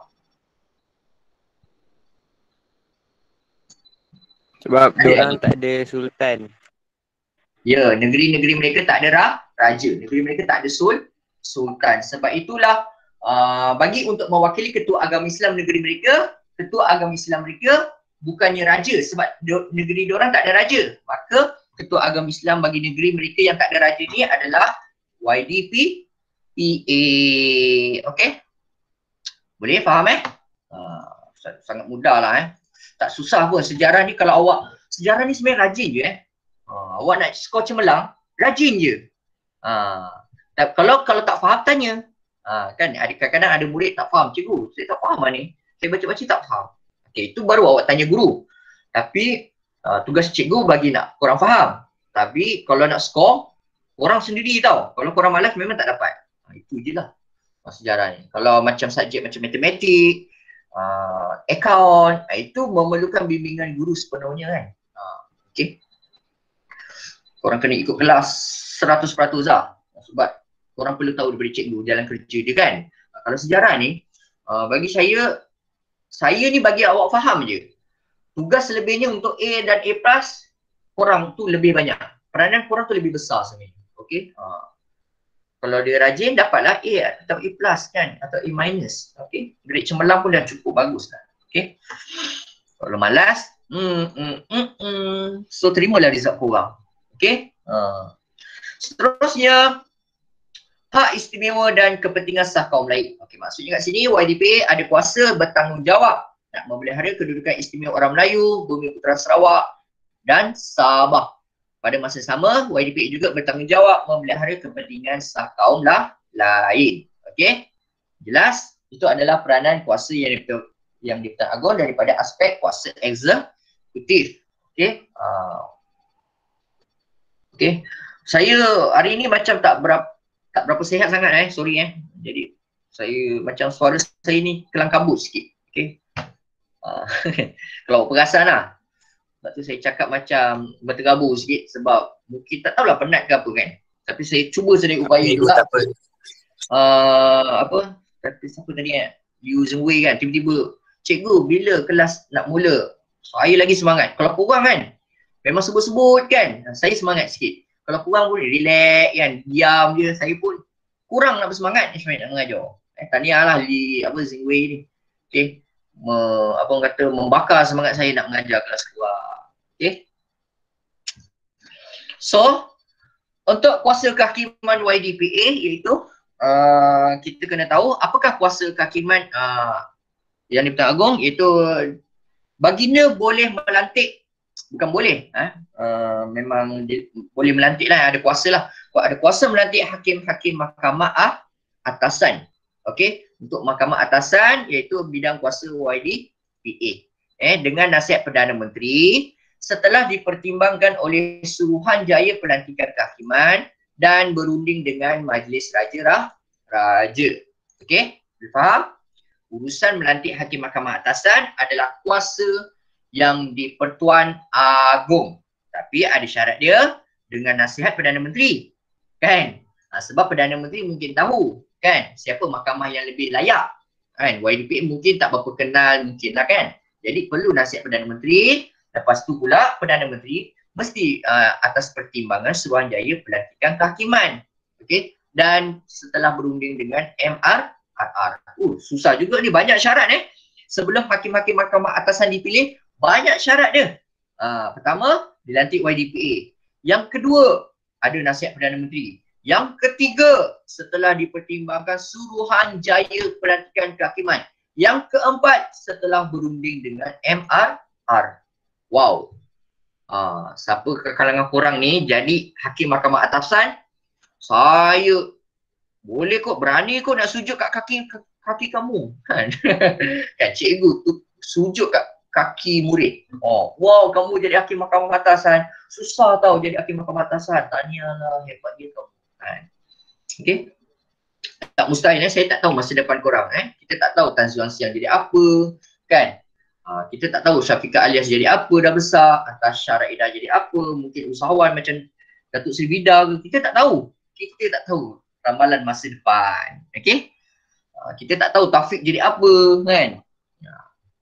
Sebab diorang tak ada sultan. Ya, negeri-negeri mereka tak ada ra, raja. Negeri mereka tak ada sul, sultan. Sebab itulah uh, bagi untuk mewakili ketua agama Islam negeri mereka, ketua agama Islam mereka bukannya raja sebab do, negeri diorang tak ada raja. Maka ketua agama Islam bagi negeri mereka yang tak ada raja ni adalah Y D P A. Okey? Boleh faham eh? Uh, sangat mudah lah eh. Tak susah pun. Sejarah ni kalau awak, sejarah ni sebenarnya rajin je eh. Uh, awak nak skor cemerlang, rajin je. Uh, kalau kalau tak faham tanya. Uh, kan kadang-kadang ada murid tak faham, cikgu saya tak faham lah ni. Saya baca-baca tak faham. Okay, itu baru awak tanya guru. Tapi uh, tugas cikgu bagi nak korang faham. Tapi kalau nak skor, korang sendiri tau. Kalau korang malas memang tak dapat. Ha, itu je lah uh, sejarah ni. Kalau macam subjek macam matematik, uh, account, uh, itu memerlukan bimbingan guru sepenuhnya kan. Uh, okay. Korang kena ikut kelas seratus peratus lah. Sebab korang perlu tahu daripada cikgu jalan kerja dia kan. Uh, kalau sejarah ni, uh, bagi saya, saya ni bagi awak faham je. Tugas lebihnya untuk A dan A plus, korang tu lebih banyak. Peranan korang tu lebih besar sebenarnya. Okey. Ha. Kalau dia rajin, dapatlah A atau A plus kan. Atau A minus. Okey. Grade cemerlang pun dah cukup bagus lah. Okey. Kalau malas, mm, mm, mm, mm. so terimalah result korang. Okey. Ha. Seterusnya, hak istimewa dan kepentingan sah kaum lain. Okey, maksudnya kat sini Y D P A ada kuasa bertanggungjawab nak memelihara kedudukan istimewa orang Melayu, Bumi Putera Sarawak dan Sabah. pada masa sama Y D P A juga bertanggungjawab memelihara kepentingan sah kaum lah lain. Okey? Jelas? Itu adalah peranan kuasa yang di yang di Pertuan Agong daripada aspek kuasa eksekutif. Okey? Uh, Okey. Saya hari ni macam tak berapa tak berapa sihat sangat eh. Sorry eh. Jadi saya macam suara saya ni kelang kabut sikit. Okey. Uh, kalau perasan lah. Sebab tu saya cakap macam berterabur sikit sebab mungkin tak tahulah penat ke apa kan. Tapi saya cuba sedaya upaya juga. Tak apa. Uh, apa? Kata siapa tadi kan? You Zengwei kan. Tiba-tiba, cikgu bila kelas nak mula? Saya lagi semangat. Kalau korang kan, memang sebut-sebut kan. Saya semangat sikit. Kalau korang pun relax kan. Diam je. Saya pun kurang nak bersemangat Ismail nak mengajar. Eh, tahniah lah di apa Zengwei ni. Okay. Me, apa orang kata membakar semangat saya nak mengajar kelas keluar. Okay. So, untuk kuasa kehakiman Y D P A iaitu uh, kita kena tahu apakah kuasa kehakiman uh, yang di Pertuan Agong, iaitu baginda boleh melantik, bukan boleh, eh? uh, memang dia, boleh melantik lah, ada kuasa lah. Ada kuasa melantik hakim-hakim mahkamah ah, atasan. Okay, untuk mahkamah atasan iaitu bidang kuasa Y D P A. Eh, dengan nasihat Perdana Menteri setelah dipertimbangkan oleh Suruhanjaya Pelantikan Kehakiman dan berunding dengan Majlis Raja Rah, Raja. Okey, faham? Urusan melantik hakim mahkamah atasan adalah kuasa yang di Pertuan Agong. Tapi ada syarat dia dengan nasihat Perdana Menteri. Kan? Ha, sebab Perdana Menteri mungkin tahu kan siapa mahkamah yang lebih layak. Kan? Y D P A mungkin tak berapa kenal mungkin lah kan. Jadi perlu nasihat Perdana Menteri. Lepas tu pula Perdana Menteri mesti uh, atas pertimbangan Suruhanjaya Pelantikan Kehakiman. Okey, dan setelah berunding dengan M R R R. Uh, susah juga ni, banyak syarat eh. Sebelum hakim-hakim mahkamah atasan dipilih, banyak syarat dia. Uh, pertama, dilantik Y D P A. Yang kedua, ada nasihat Perdana Menteri. Yang ketiga, setelah dipertimbangkan Suruhanjaya Pelantikan Kehakiman. Yang keempat, setelah berunding dengan M R R. Wow. Uh, siapa ke kalangan korang ni jadi hakim mahkamah atasan, saya boleh kok, berani kok nak sujud kat kaki kaki kamu. Kan? Kan cikgu tu sujud kat kaki murid. Oh, wow, kamu jadi hakim mahkamah atasan. Susah tau jadi hakim mahkamah atasan. Tahniahlah, hebat dia kamu. Kan? Okey. Tak mustahil eh, saya tak tahu masa depan korang eh. Kita tak tahu Tan Zuan Siang jadi apa, kan? Uh, kita tak tahu Syafiqah Alias jadi apa dah besar, atas Syaraidah jadi apa, mungkin usahawan macam Datuk Seri Bida ke, kita tak tahu. Kita tak tahu ramalan masa depan. Okey? Uh, kita tak tahu Taufik jadi apa, kan? Uh.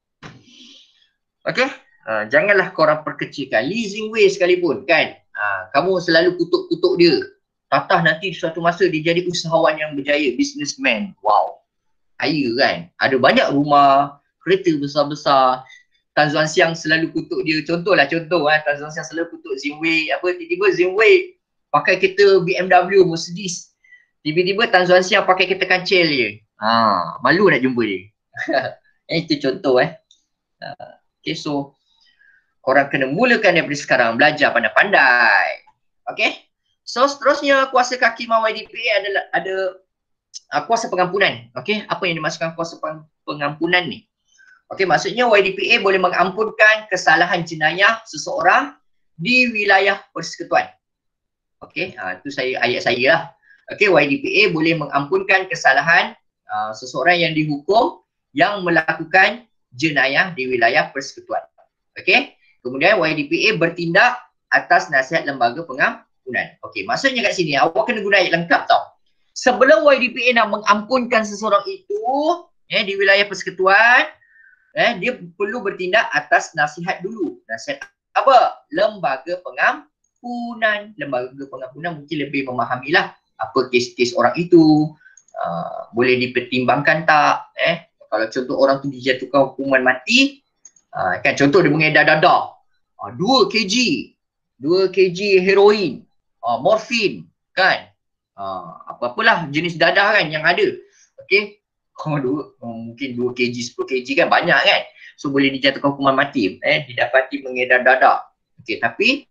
Okey? Uh, janganlah korang perkecilkan. Lee Zingwei sekalipun, kan? Uh, kamu selalu kutuk-kutuk dia. Tatah nanti suatu masa dia jadi usahawan yang berjaya, businessman. Wow. Kaya kan? Ada banyak rumah, kereta besar-besar. Tan Zuan Siang selalu kutuk dia. Contohlah contoh eh, Tan Zuan Siang selalu kutuk Zingwei. Apa tiba-tiba Zingwei pakai kereta B M W, Mercedes. Tiba-tiba Tan Zuan Siang pakai kereta kancil je. Ha, malu nak jumpa dia. eh, itu contoh eh. Uh, okay, so korang kena mulakan daripada sekarang belajar pandai-pandai. Okay. So seterusnya kuasa kehakiman Y D P A adalah ada uh, kuasa pengampunan. Okay, apa yang dimaksudkan kuasa pengampunan ni? Okey, maksudnya Y D P A boleh mengampunkan kesalahan jenayah seseorang di wilayah persekutuan. Okey, uh, itu saya ayat saya lah. Okey, Y D P A boleh mengampunkan kesalahan uh, seseorang yang dihukum yang melakukan jenayah di wilayah persekutuan. Okey, kemudian Y D P A bertindak atas nasihat lembaga pengampunan. Okey, maksudnya kat sini awak kena guna ayat lengkap tau. Sebelum Y D P A nak mengampunkan seseorang itu eh, di wilayah persekutuan, Eh, dia perlu bertindak atas nasihat dulu. Nasihat apa? Lembaga pengampunan. Lembaga pengampunan mungkin lebih memahamilah apa kes-kes orang itu. Uh, boleh dipertimbangkan tak? Eh, kalau contoh orang tu dijatuhkan hukuman mati, uh, kan contoh dia mengedar dadah. Uh, dua kilogram. dua kilogram heroin. Uh, morfin. Kan? Uh, apa-apalah jenis dadah kan yang ada. Okey. Oh, dua, oh, mungkin dua kilogram, sepuluh kilogram kan banyak kan. So boleh dijatuhkan hukuman mati. Eh, didapati mengedar dadah. Okey, tapi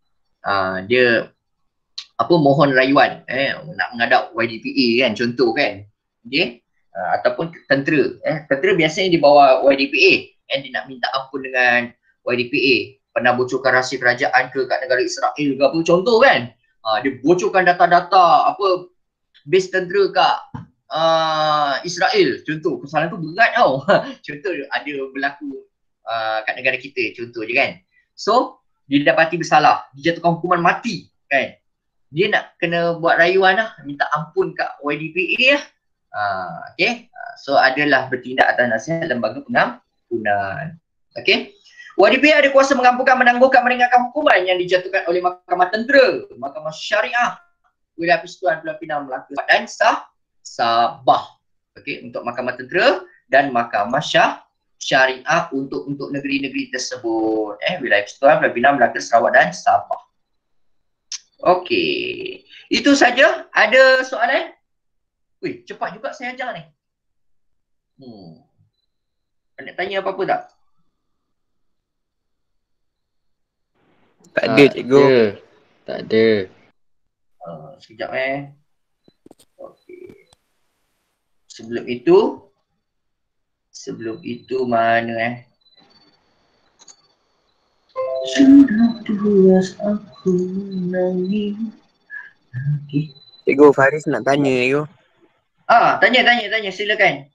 uh, dia apa mohon rayuan eh nak menghadap Y D P A kan, contoh kan. Okey. Uh, ataupun tentera eh tentera biasanya di bawah Y D P A eh dia nak minta ampun dengan Y D P A, pernah bocorkan rahsia kerajaan ke kat negara Israel ke apa, contoh kan. Uh, dia bocorkan data-data apa base tentera kat uh, Israel, contoh. Kesalahan tu berat tau. Contoh ada berlaku uh, kat negara kita, contoh je kan. So dia dapati bersalah, dijatuhkan hukuman mati kan. Dia nak kena buat rayuan lah, minta ampun kat Y D P A lah. Uh, okay, uh, so adalah bertindak atas nasihat lembaga pengampunan. Okay, Y D P A ada kuasa mengampunkan, menangguhkan, meringankan hukuman yang dijatuhkan oleh Mahkamah Tentera, Mahkamah Syariah, Wilayah Persekutuan Pulau Pinang, Melaka dan Sah, Sabah. Okay, untuk Mahkamah Tentera dan Mahkamah Syah Syariah untuk untuk negeri-negeri tersebut. Eh, Wilayah Persekutuan Pulau Pinang, Melaka, Sarawak dan Sabah. Okey, itu saja. Ada soalan? Wih, cepat juga saya ajar ni. Hmm. Nak tanya apa-apa tak? Tak ada cikgu. ada. Tak ada. Uh, sekejap eh. Okey. Sebelum itu, sebelum itu mana eh? Sudah tuas aku nangis. Okey. Cikgu Faris nak tanya cikgu. Ah, tanya tanya tanya silakan.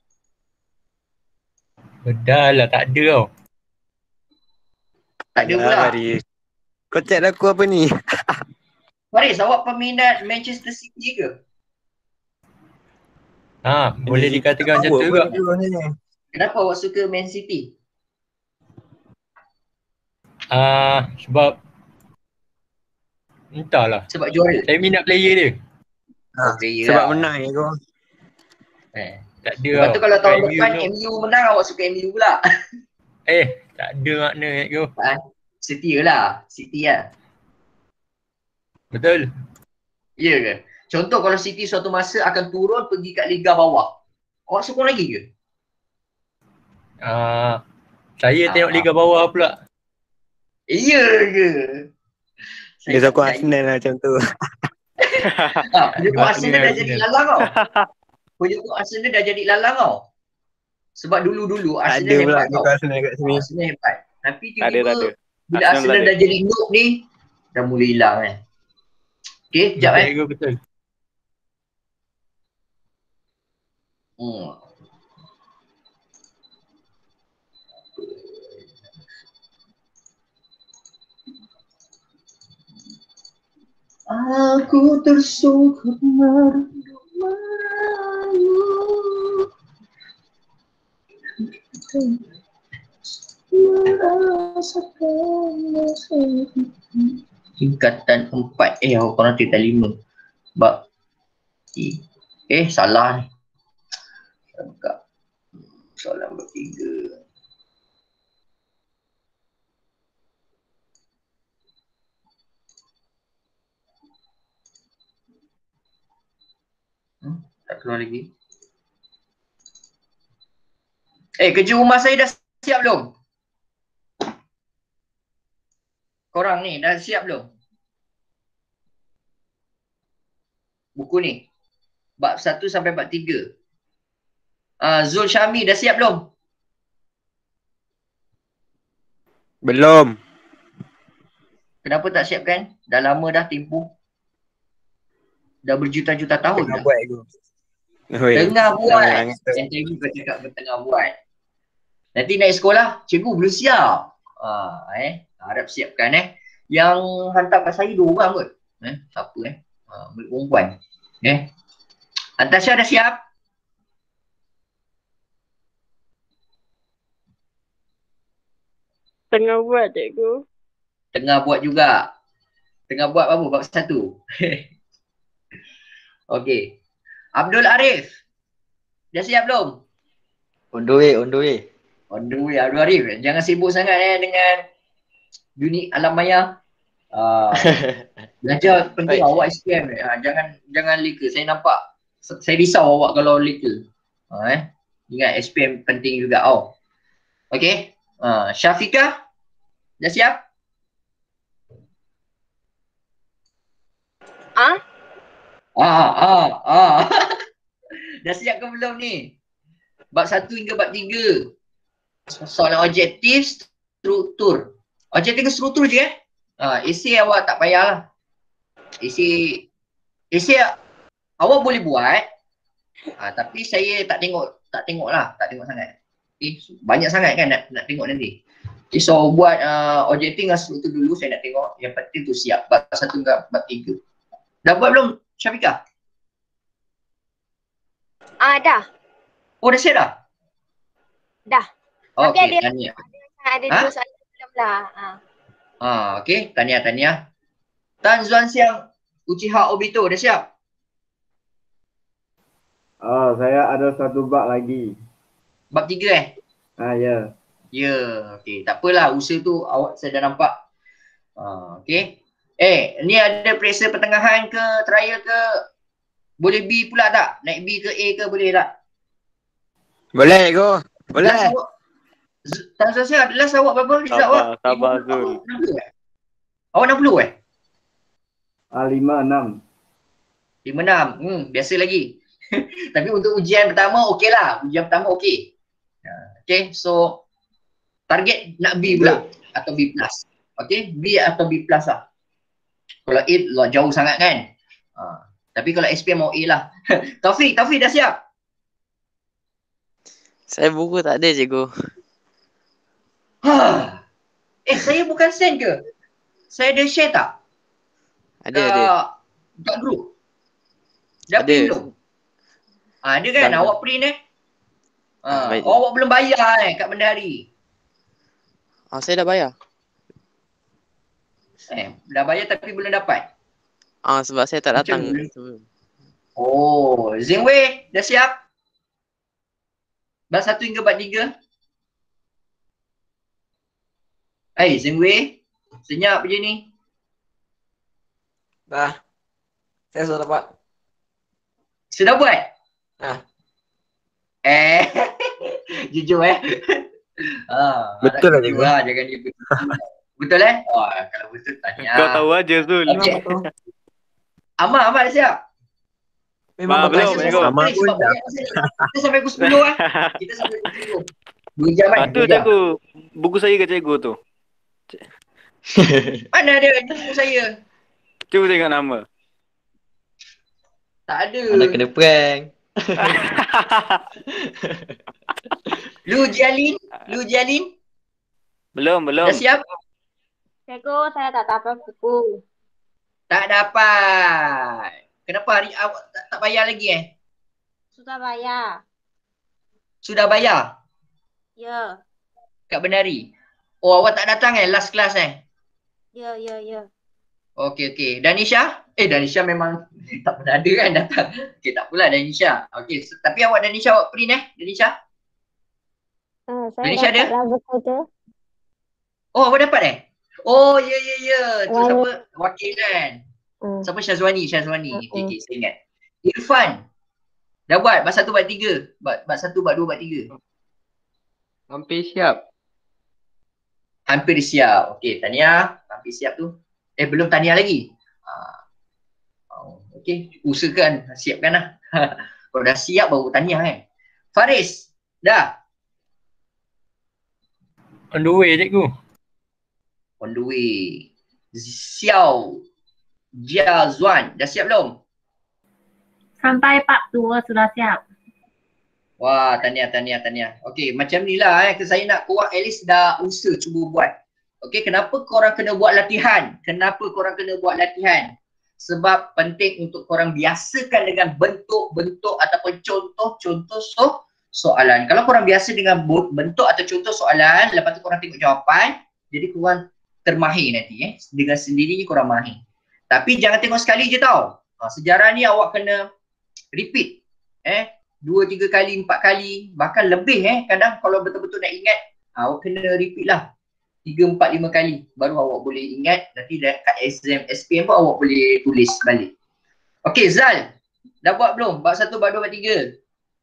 Dah lah, tak ada tau. Tak ada Alah, pula. Faris. Kau chat aku apa ni? Faris, awak peminat Manchester City ke? Ha, boleh dikatakan macam tu juga. Kenapa awak suka Man City? Ah, sebab entahlah. Sebab juara. Saya minat player dia. Oh, player Sebab lah. menang cikgu. Eh. Tak ada Lepas tu kalau tahun M U depan tu. M U menang, awak suka M U pula. Eh, tak ada makna cikgu. City lah. City lah. Betul. Ya ke? Contoh kalau City suatu masa akan turun pergi kat Liga bawah. Awak sokong lagi ke? Ah, saya Ah. tengok Liga bawah pula. Ya ke? Dia sokong Arsenal lah macam tu. Ha, penyokong Arsenal, Arsenal dah jadi Arsenal. lalang tau. Penyokong Arsenal dah jadi lalang tau. Sebab dulu-dulu Tak Arsenal ada pula hebat tau. kita Arsenal kat sini. Arsenal hebat. Tapi Tak ada, tak ada. tiba-tiba bila Arsenal Arsenal tak ada. dah jadi noob ni, dah mula hilang kan. Okay, sekejap Betul eh. cikgu, betul. Hmm. Aku tersungkur merindu merayu. Merasakan tingkatan empat. Eh, aku korang tingkatan lima. Bab ti- Eh, salah ni. Buka. Soalan bertiga. Hmm, tak keluar lagi. Eh, kerja rumah saya dah siap belum? Korang ni dah siap belum? Buku ni. Bab satu sampai bab tiga. Uh, Zul Syami dah siap belum? Belum. Kenapa tak siapkan? Dah lama dah tempoh. Dah berjuta-juta tahun Tengah dah. buat cikgu. Oi, Tengah buat. jangan kata. Yang cikgu kau cakap tengah buat. Nanti naik sekolah, cikgu belum siap. Ah, eh, harap siapkan eh. Yang hantar kat saya dua orang kot. Eh, siapa eh? Ah, murid perempuan. Eh. Antasya dah siap? Tengah buat cikgu. Tengah buat juga. Tengah buat apa? Bab satu. Okey. Abdul Arif. Dah siap belum? On the way, on the way. On the way, Abdul Arif. Jangan sibuk sangat eh dengan unit alam maya. Uh, belajar penting Baik. awak S P M. Uh, jangan jangan leka. Saya nampak, saya risau awak kalau leka. Uh, eh. Ingat S P M penting juga. Oh. Okey. Uh, Syafiqah. Dah siap? Ah? Ah, ah, ah. Dah siap ke belum ni? Bab satu hingga bab tiga. Soalan objektif, struktur. Objektif ke struktur je eh? Ha, esei awak tak payahlah. Esei, esei awak boleh buat. Ha, tapi saya tak tengok, tak tengok lah, tak tengok sangat. Eh, banyak sangat kan nak, nak tengok nanti. Okay, so buat uh, objektif dengan struktur dulu, saya nak tengok. Yang penting tu siap, bab satu hingga bab tiga. Dah buat belum, Syafiqah? Ah, dah. Oh, dah siap dah? Dah. Oh, Tapi okey, ada- tahniah. Ada Ha? dua soalan belum lah. Ah. Ah, okey, tahniah, tahniah. Tan Zuan Siang, Uchiha Obito, dah siap? Oh, saya ada satu bab lagi. Bab tiga eh? Ah, ya. Ya, okey. Tak apalah, usaha tu awak saya dah nampak. Ah, okey. Eh, ni ada periksa pertengahan ke, trial ke? Boleh B pula tak? Naik B ke A ke boleh tak? Boleh go. Boleh. Last awak, Z- Tan Zuan Siang, last awak berapa? Result Sabar, awak? sabar, lima puluh, Zul. awak enam puluh eh? Awak enam puluh eh? Ah, lima, enam. lima enam. Hmm, biasa lagi. Tapi untuk ujian pertama okey lah. Ujian pertama okey. Okay, so target nak B pula atau B plus. Okay, B atau B plus lah. Kalau A lah jauh sangat kan. Ha. Tapi kalau S P M mau A lah. Taufik, Taufik dah siap? Saya buku tak ada cikgu. Ha. Eh, saya bukan send ke? Saya ada share tak? Ada Kat, ada. kat group. Dah Ada. print belum? Ha, ada kan? Dah. Awak print eh? Ha. Ah, baik. Oh, awak belum bayar eh kat Bendahari. Ah, saya dah bayar. Eh, dah bayar tapi belum dapat. Ah, sebab saya tak Macam datang mana? sebelum. Oh, Zingwei dah siap? Bab satu hingga bab tiga. Hai, Zingwei. Senyap je ni. Dah. Saya sudah dapat. Sudah buat? Ah. Eh, jujur eh. Ah, Betul lah, jujur cikgu. lah, jangan dia betul. Betul eh? Oh, kalau betul tanya. Kau tahu aja Zul. Okey. Amal, Amal dah siap? Memang Bah, betul. belum, Saya cikgu. sebab Amal boleh, pun sebab dah. banyak masa ni. Kita sampai pukul sepuluh lah. Kita sampai pukul sepuluh. Dua jam kan? Ah, tu Dua jam. cikgu. Buku saya ke cikgu tu? Mana ada buku saya? Cuba tengok nama. Tak ada. Mana kena prank. Lu Jalin? Lu Jalin? Belum, belum. Dah siap? Cikgu, saya tak dapat buku. Tak dapat. Kenapa hari awak tak, tak bayar lagi eh? Sudah bayar. Sudah bayar Ya. kat Bendari? Oh, awak tak datang eh last class eh? Ya, ya, ya. Okey, okey. Danisha? Eh, Danisha memang tak pernah ada kan datang. Okey, tak apalah Danisha. Okey, so, tapi awak Danisha awak print eh? Danisha? Ah, Danisha ada? lah buku tu. Oh, awak dapat eh? Oh, ya, ya, ya. Tu Wala- siapa? Wakil kan? Hmm. Siapa? Syazwani, Syazwani. Mm-mm. Okey, okey, saya ingat. Irfan. Dah buat bab satu, bab tiga. Bab, bab satu, bab dua, bab tiga. Hampir siap. Hampir siap. Okey, tahniah. Hampir siap tu. Eh, belum tahniah lagi. Ah. Oh, okey, usahakan. Siapkan lah. Kalau dah siap baru tahniah kan. Faris, dah? On the way cikgu. On the way. Xiao Jia Zuan, dah siap belum? Sampai part dua sudah siap. Wah, tahniah, tahniah, tahniah. Okey, macam ni lah eh. Saya nak korang at least dah usaha cuba buat. Okey, kenapa korang kena buat latihan? Kenapa korang kena buat latihan? Sebab penting untuk korang biasakan dengan bentuk-bentuk ataupun contoh-contoh so, soalan. Kalau korang biasa dengan bentuk atau contoh soalan, lepas tu korang tengok jawapan, jadi korang termahir nanti eh. Dengan sendirinya korang mahir. Tapi jangan tengok sekali je tau. Ha, sejarah ni awak kena repeat. Eh, dua, tiga kali, empat kali, bahkan lebih eh. Kadang kalau betul-betul nak ingat, ha, awak kena repeat lah. Tiga, empat, lima kali. Baru awak boleh ingat. Nanti dekat exam S P M pun awak boleh tulis balik. Okey, Zal. Dah buat belum? Bab satu, bab dua, bab tiga.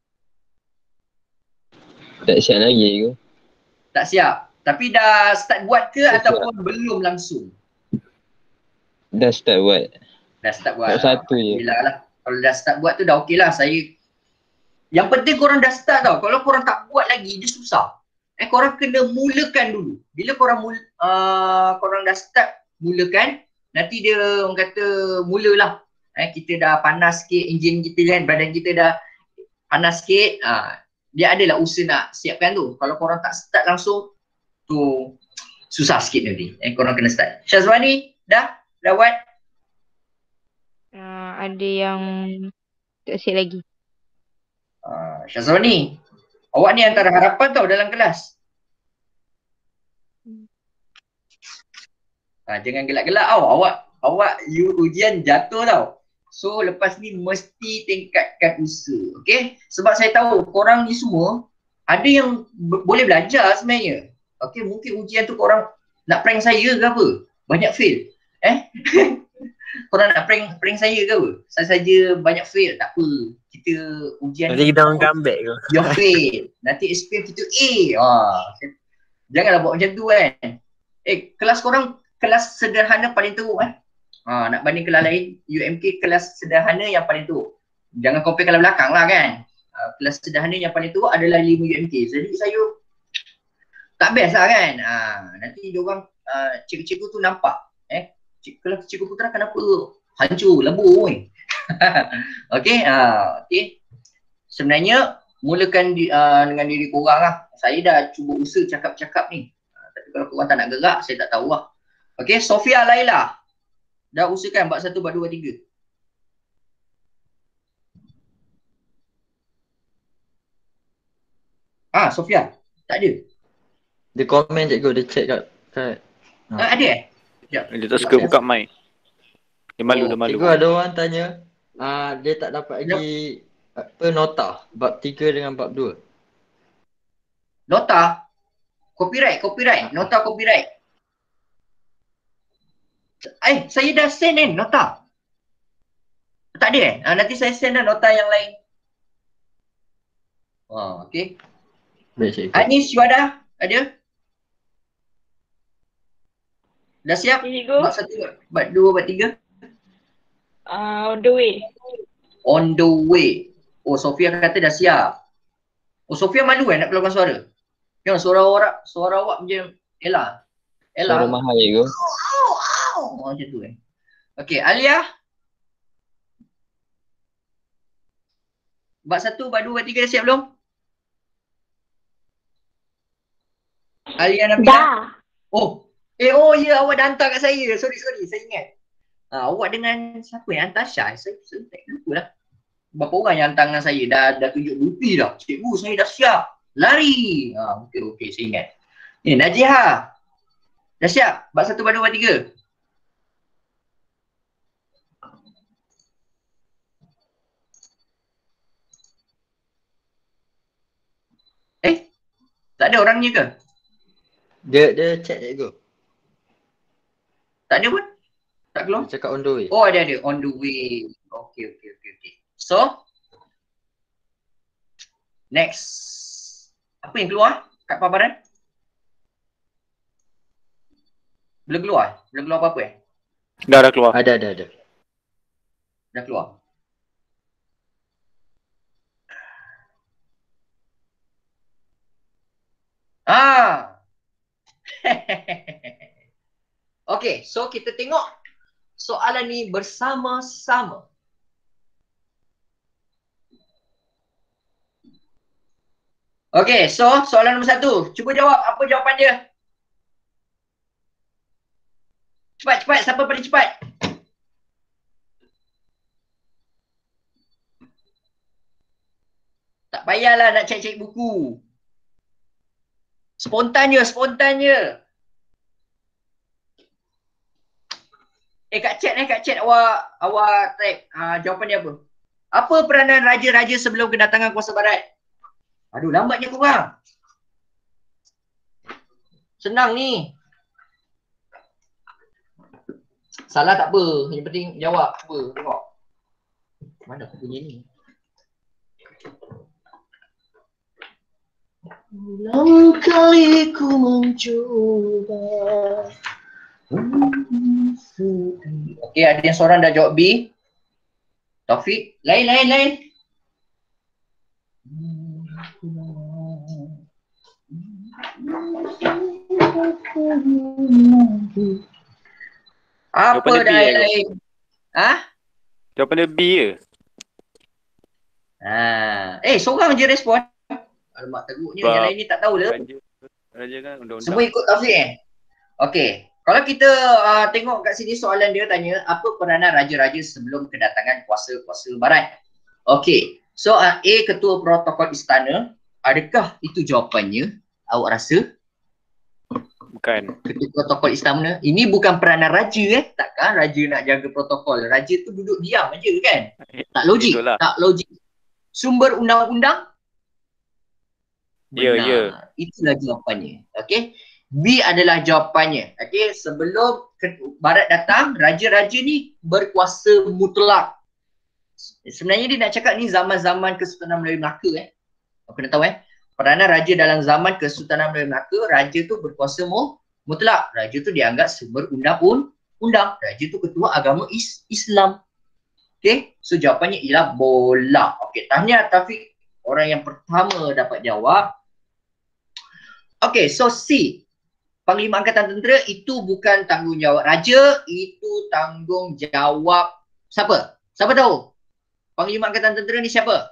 Tak siap lagi ke? Tak siap. Tapi dah start buat ke Tak ataupun belum langsung? Dah start buat. Dah start buat. Tak satu je. Alhamdulillah lah. Kalau dah start buat tu dah okey lah. Saya yang penting korang dah start tau. Kalau korang tak buat lagi, dia susah. Eh, korang kena mulakan dulu. Bila korang mul uh, korang dah start, mulakan. Nanti dia orang kata mulalah. Eh, kita dah panas sikit enjin kita kan. Badan kita dah panas sikit. Uh, dia adalah usaha nak siapkan tu. Kalau korang tak start langsung, tu susah sikit nanti. Eh, korang kena start. Syazwani, dah? Dah buat? Uh, ada yang tak siap lagi. Uh, Syazwani, awak ni antara harapan tau dalam kelas. Ha, jangan gelak-gelak tau. Awak awak you ujian jatuh tau. So lepas ni mesti tingkatkan usaha. Okay? Sebab saya tahu korang ni semua ada yang boleh belajar sebenarnya. Okay, mungkin ujian tu korang nak prank saya ke apa? Banyak fail. Eh? Korang nak prank prank saya ke apa? Saya saja banyak fail. Tak apa. Kita ujian Nanti kita orang comeback ke? you fail. Nanti S P M kita A. Ha. Janganlah buat macam tu kan. Eh, kelas korang kelas sederhana paling teruk eh. Ha, nak banding kelas lain, U M K kelas sederhana yang paling teruk. Jangan compare kelas belakang lah kan. Ha, kelas sederhana yang paling teruk adalah lima U M K. Jadi saya tak best lah kan. Ha, nanti diorang uh, cikgu-cikgu tu nampak. Eh, cik, kelas cikgu Putra kenapa hancur, lebur ni. Okay, uh, okay. Sebenarnya mulakan di, uh, dengan diri korang lah. Saya dah cuba usaha cakap-cakap ni. Uh, tapi kalau korang tak nak gerak, saya tak tahu lah. Okay, Sofia Laila. Dah usahakan bab satu, bab dua, bab tiga. Ah, Sofia. Tak ada. Dia komen cikgu, dia check kat kat. Ah, ada eh? Sekejap. Dia tak suka buka mic. Dia malu, Oh, dia malu. Cikgu ada orang tanya, ah dia tak dapat lagi apa nota bab tiga dengan bab dua. Nota. Copyright, copyright. Nota copyright. Eh, saya dah send kan nota. Tak ada eh? Ah, nanti saya send dah nota yang lain. Oh, okay. Baik cikgu. Anis, you ada? Ada? Dah siap? Cikgu, Bab satu, bab dua, bab tiga? uh, on the way. On the way. Oh, Sofia kata dah siap. Oh, Sofia malu eh nak keluarkan suara? Tengok suara orang, suara awak macam Ella. Ella. Suara mahal cikgu. Oh, macam tu eh. Okay, Alia. Bab satu, bab dua, bab tiga dah siap belum? Alia Nabila? Dah. Oh. Eh, oh ya, yeah, awak dah hantar kat saya. Sorry, sorry. Saya ingat. Ha, awak dengan siapa yang hantar Syah? Saya, saya tak lupa lah. Berapa orang yang hantar dengan saya? Dah, dah tunjuk bukti dah. Cikgu, saya dah siap. Lari. Ha, okey, okey. Saya ingat. Ni, Najiha. Dah siap? Bab satu, bab dua, bab tiga? Eh? Tak ada orangnya ke? Dia dia check cikgu. Tak ada pun? Tak keluar? Dia cakap on the way. Oh, ada ada. On the way. Okay, okay, okay, okay. So, next. Apa yang keluar kat paparan? Belum keluar? Belum keluar apa-apa eh? Dah, dah keluar. Ada ada ada. Dah keluar? Ah. Okay, so kita tengok soalan ni bersama-sama. Okay, so soalan nombor satu. Cuba jawab apa jawapan dia. Cepat, cepat. Siapa paling cepat? Tak payahlah nak cek-cek buku. Spontan je, spontan je. Eh, kat chat eh, kat chat awak awak type uh, jawapan dia apa? Apa peranan raja-raja sebelum kedatangan kuasa barat? Aduh, lambatnya korang. Senang ni. Salah tak apa, yang penting jawab. Cuba tengok. Mana aku punya ni? Ulang kali ku mencoba. Hmm. Okey, ada yang seorang dah jawab B. Taufik, lain, lain, lain. Apa Jawapan dia B, dah eh, lain? Ha? Jawapan dia B je. Ha. Eh, seorang je respon. Alamak, teruknya. Yang Sebab lain ni tak tahu dah. Raja, raja kan undang-undang. Semua ikut Taufik eh? Okey. Kalau kita uh, tengok kat sini soalan dia tanya, apa peranan raja-raja sebelum kedatangan kuasa-kuasa barat? Okey. So uh, A, ketua protokol istana. Adakah itu jawapannya? Awak rasa? Bukan. Ketua protokol istana. Ini bukan peranan raja eh. Takkan raja nak jaga protokol. Raja tu duduk diam aja kan? Tak logik. Itulah. Tak logik. Sumber undang-undang? Ya, Benar. ya. Itulah jawapannya. Okey. B adalah jawapannya. Okey, sebelum ke- barat datang, raja-raja ni berkuasa mutlak. Sebenarnya dia nak cakap ni zaman-zaman Kesultanan Melayu Melaka eh. Aku nak tahu eh. Peranan raja dalam zaman Kesultanan Melayu Melaka, raja tu berkuasa mu- mutlak. Raja tu dianggap sumber undang-undang. Raja tu ketua agama is- Islam. Okey, so jawapannya ialah bola. Okey, tahniah Taufik. Orang yang pertama dapat jawab. Okey, so C. Panglima Angkatan Tentera itu bukan tanggungjawab raja, itu tanggungjawab siapa? Siapa tahu? Panglima Angkatan Tentera ni siapa?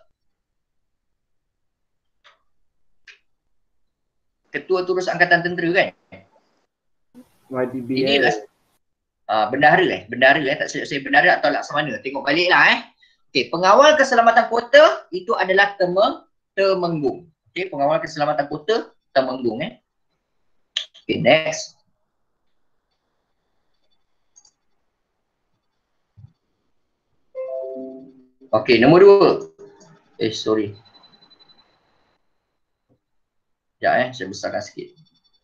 Ketua Terus Angkatan Tentera kan? Y T B Ini lah uh, bendahara eh, bendahara eh, tak silap saya bendahara atau laksamana. Tengok balik lah eh. Okey, pengawal keselamatan kota itu adalah Temeng, Temenggung. Okey, pengawal keselamatan kota Temenggung eh. Okay, next. Okay, nombor dua. Eh, sorry. Sekejap eh, saya besarkan sikit.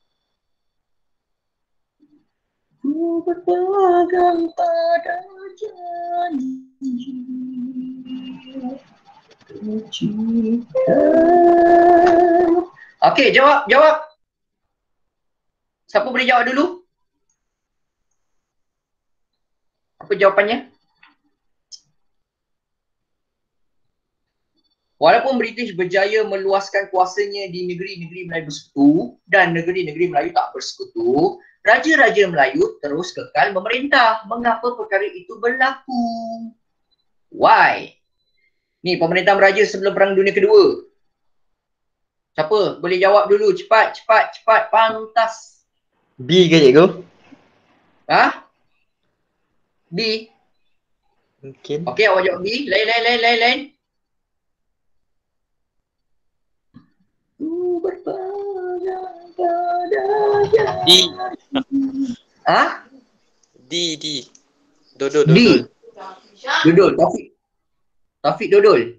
Ku berpegang pada janji tercipta. Okay, jawab, jawab. Siapa boleh jawab dulu? Apa jawapannya? Walaupun British berjaya meluaskan kuasanya di negeri-negeri Melayu bersekutu dan negeri-negeri Melayu tak bersekutu, raja-raja Melayu terus kekal memerintah. Mengapa perkara itu berlaku? Why? Ni pemerintah raja sebelum Perang Dunia Kedua. Siapa boleh jawab dulu? Cepat, cepat, cepat. Pantas. B ke cikgu? Ha? B. Mungkin. Okey, awak jawab B. Lain, lain, lain, lain, lain. Ku berpegang pada D. Ha? D, D. Dodol, D. dodol. Dodol, Taufik. Taufik Dodol.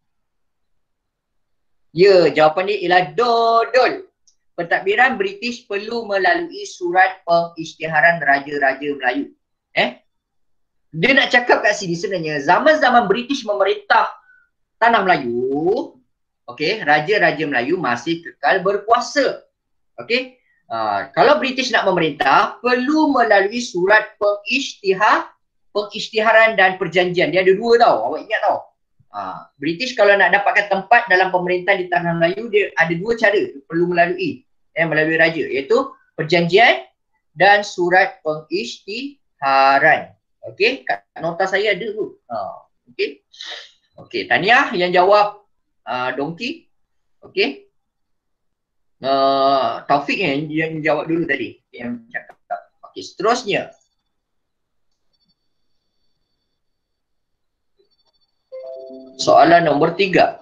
Ya, jawapan dia ialah dodol. Pentadbiran British perlu melalui surat pengisytiharan Raja-Raja Melayu. Eh? Dia nak cakap kat sini sebenarnya zaman-zaman British memerintah tanah Melayu, okey, Raja-Raja Melayu masih kekal berkuasa. Okey? Uh, kalau British nak memerintah, perlu melalui surat pengisytihar, pengisytiharan dan perjanjian. Dia ada dua tau, awak ingat tau. Uh, British kalau nak dapatkan tempat dalam pemerintahan di tanah Melayu, dia ada dua cara perlu melalui, eh, melalui raja, iaitu perjanjian dan surat pengisytiharan. Okey, kat nota saya ada tu. Uh, Okey. Okey, tahniah yang jawab uh, Dongki. Okey. Uh, Taufik yang, yang jawab dulu tadi, yang cakap. Okey, seterusnya. Soalan nombor tiga.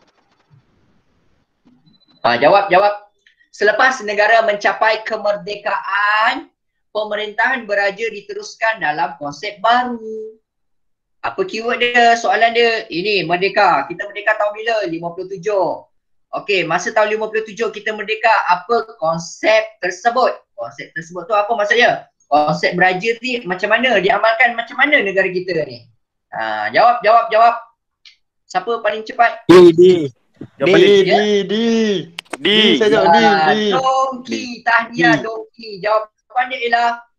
Ha, jawab, jawab. Selepas negara mencapai kemerdekaan, pemerintahan beraja diteruskan dalam konsep baru. Apa keyword dia? Soalan dia, ini merdeka. Kita merdeka tahun bila? lima puluh tujuh. Okey, masa tahun lima puluh tujuh kita merdeka, apa konsep tersebut? Konsep tersebut tu apa maksudnya? Konsep beraja ni macam mana? Diamalkan macam mana negara kita ni? Ha, jawab, jawab, jawab. Siapa paling cepat? D, D. D, D, D. D. D, saya jawab D, D. Dongki, tahniah D. Dongki. Jawapan dia ialah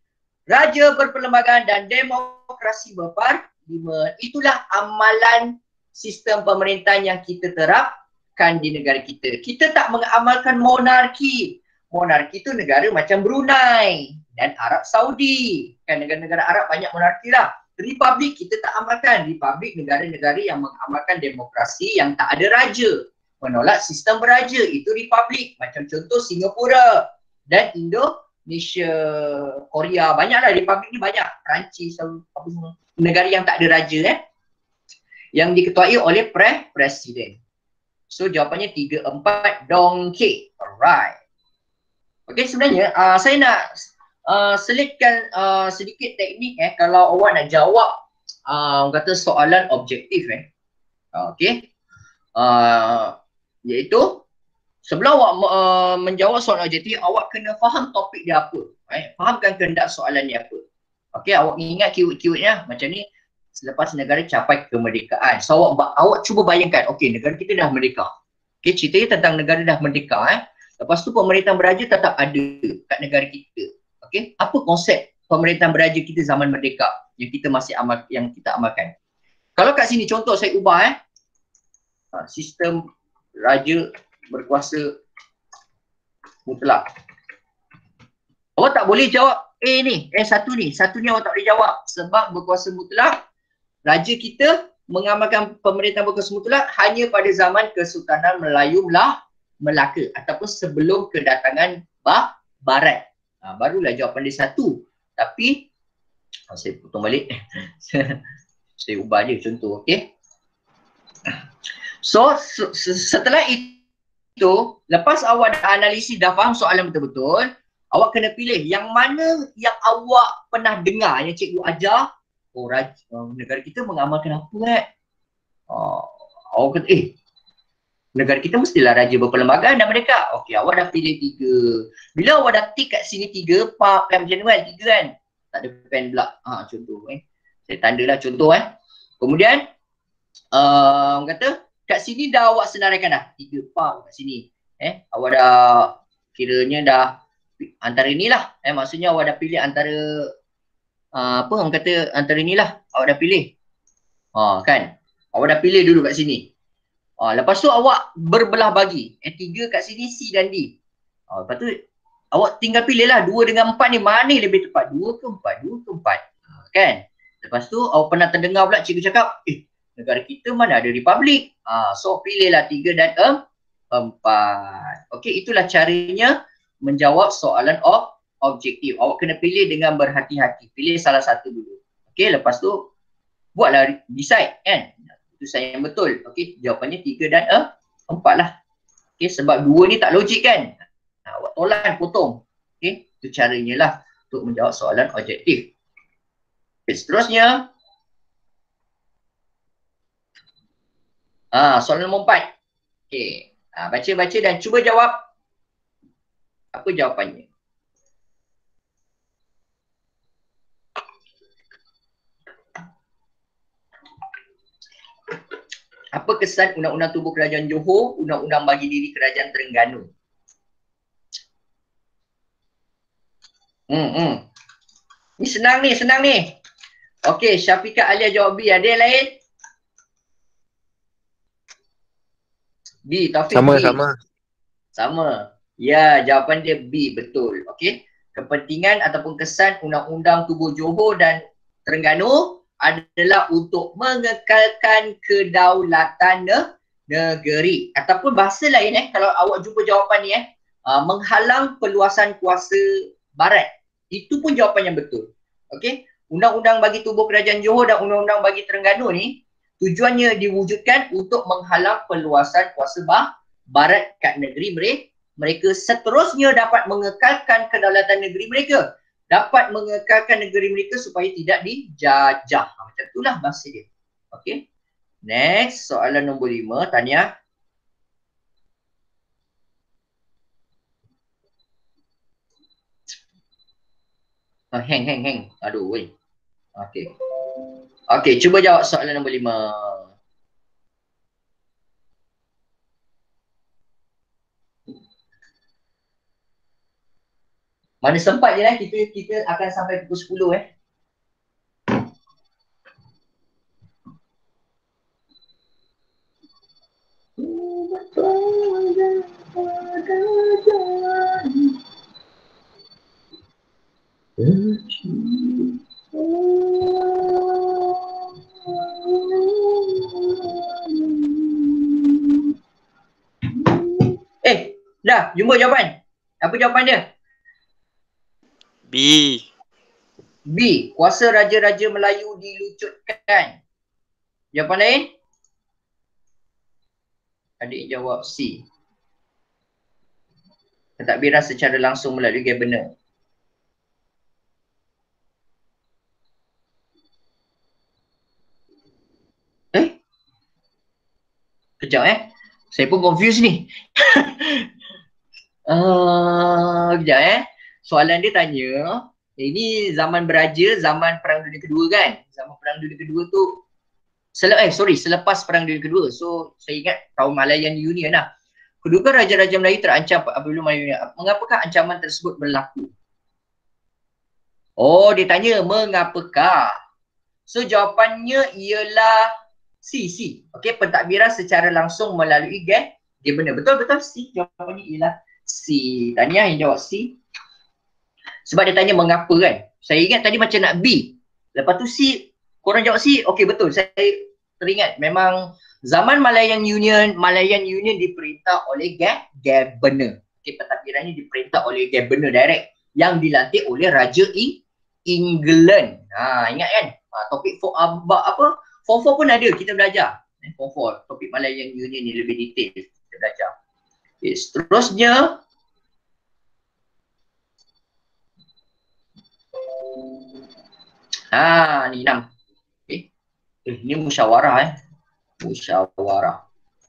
raja berperlembagaan dan demokrasi berparlimen. Itulah amalan sistem pemerintahan yang kita terapkan di negara kita. Kita tak mengamalkan monarki. Monarki itu negara macam Brunei dan Arab Saudi. Kan negara-negara Arab banyak monarki lah. Republik kita tak amalkan. Republik negara-negara yang mengamalkan demokrasi yang tak ada raja. Menolak sistem beraja. Itu republik. Macam contoh Singapura dan Indonesia, Korea. Banyaklah republik ni banyak. Perancis, apa semua. Negara yang tak ada raja eh. Yang diketuai oleh pre presiden. So jawapannya tiga, empat, dongke. Alright. Okey, sebenarnya uh, saya nak uh, selitkan uh, sedikit teknik eh kalau awak nak jawab uh, orang kata soalan objektif eh. Uh, Okey. Uh, iaitu sebelum awak uh, menjawab soalan objektif, awak kena faham topik dia apa. Eh, fahamkan kehendak soalan ni apa. Okey, awak ingat keyword-keywordnya macam ni. Selepas negara capai kemerdekaan. So awak, awak cuba bayangkan, okey, negara kita dah merdeka. Okey, ceritanya tentang negara dah merdeka eh. Lepas tu pemerintahan beraja tetap ada kat negara kita. Okey, apa konsep pemerintahan beraja kita zaman merdeka yang kita masih amal, yang kita amalkan? Kalau kat sini contoh saya ubah eh. Sistem raja berkuasa mutlak. Awak tak boleh jawab A ni, eh satu ni, satu ni awak tak boleh jawab sebab berkuasa mutlak raja kita mengamalkan pemerintahan berkuasa mutlak hanya pada zaman Kesultanan Melayu Melah Melaka ataupun sebelum kedatangan bah, Barat. Ha, barulah jawapan dia satu. Tapi ha, saya potong balik. Saya ubah je contoh, okey. So, so setelah itu, lepas awak dah analisis, dah faham soalan betul-betul, awak kena pilih yang mana yang awak pernah dengar yang cikgu ajar. Oh, raja, negara kita mengamalkan apa eh? Oh, awak kata, eh negara kita mestilah raja berperlembagaan dan merdeka. Okey, awak dah pilih tiga. Bila awak dah tick kat sini tiga, pak, pen macam ni kan, tiga kan? Tak ada pen pula. Ha, contoh eh. Saya tandalah contoh eh. Kemudian, uh, orang kata, kat sini dah awak senaraikan dah. Tiga, pak kat sini. Eh, awak dah, kiranya dah, antara inilah. Eh, maksudnya awak dah pilih antara, uh, apa orang kata, antara inilah. Awak dah pilih. Ha, kan? Awak dah pilih dulu kat sini. Ha, lepas tu awak berbelah bagi. Eh, tiga kat sini C dan D. Ha, lepas tu awak tinggal pilih lah dua dengan empat ni mana lebih tepat. Dua ke empat? Dua ke empat? Ha, kan? Lepas tu awak pernah terdengar pula cikgu cakap, eh negara kita mana ada republik. Ha, so pilihlah tiga dan em, empat. Okey, itulah caranya menjawab soalan ob objektif. Awak kena pilih dengan berhati-hati. Pilih salah satu dulu. Okey, lepas tu buatlah decide kan. Itu saya yang betul. Okey, jawapannya tiga dan eh, empat lah. Okey, sebab dua ni tak logik kan. Ha, awak tolak, potong. Okey, itu caranya lah untuk menjawab soalan objektif. Okay, seterusnya. Ah, soalan nombor empat. Okey, ha, baca-baca dan cuba jawab. Apa jawapannya? Apa kesan Undang-Undang Tubuh Kerajaan Johor, Undang-Undang Bagi Diri Kerajaan Terengganu? Hmm, hmm. Ni senang ni, senang ni. Okey, Syafiqah Alia jawab B. Ada yang lain? B, Taufik Sama, B. sama. Sama. Ya, jawapan dia B, betul. Okey. Kepentingan ataupun kesan Undang-Undang Tubuh Johor dan Terengganu adalah untuk mengekalkan kedaulatan ne negeri. Ataupun bahasa lain eh, kalau awak jumpa jawapan ni eh, uh, menghalang perluasan kuasa barat. Itu pun jawapan yang betul. Okey. Undang-undang bagi tubuh kerajaan Johor dan undang-undang bagi Terengganu ni tujuannya diwujudkan untuk menghalang perluasan kuasa bah barat kat negeri mereka. Mereka seterusnya dapat mengekalkan kedaulatan negeri mereka. Dapat mengekalkan negeri mereka supaya tidak dijajah. Macam itulah bahasa dia. Okey. Next, soalan nombor lima, Tania. Oh, hang, hang, hang. Aduh, weh. Okey. Okey, cuba jawab soalan nombor lima. Mana sempat je lah, kita kita akan sampai pukul sepuluh eh. Eh, dah jumpa jawapan. Apa jawapan dia? B. B. Kuasa Raja-Raja Melayu dilucutkan. Jawapan lain? Adik jawab C. Pentadbiran secara langsung melalui Gabenor. Eh? Kejap eh. Saya pun confused ni. uh, kejap eh. Soalan dia tanya, ini zaman beraja, zaman Perang Dunia Kedua kan? Zaman Perang Dunia Kedua tu, sele eh sorry, selepas Perang Dunia Kedua. So, saya ingat tahun Malayan Union lah. Kedudukan Raja-Raja Melayu terancam apabila Malayan Union. Mengapakah ancaman tersebut berlaku? Oh, dia tanya mengapakah? So, jawapannya ialah C, C. Okey, pentadbiran secara langsung melalui Gabenor. Dia benar. Betul-betul C. Jawapannya ialah C. Tahniah yang jawab C. Sebab dia tanya mengapa kan. Saya ingat tadi macam nak B. Lepas tu C, korang jawab C. Okey, betul. Saya teringat memang zaman Malayan Union, Malayan Union diperintah oleh Gabenor. Okey, pentadbirannya diperintah oleh Gabenor direct yang dilantik oleh Raja Eng England. Ha, ingat kan? Ha, topik for, uh, apa? Form four pun ada, kita belajar. Form four, topik Malayan Union ni lebih detail kita belajar. Okay, seterusnya. Ha, ni enam. Okay. Eh, ni musyawarah eh. Musyawarah.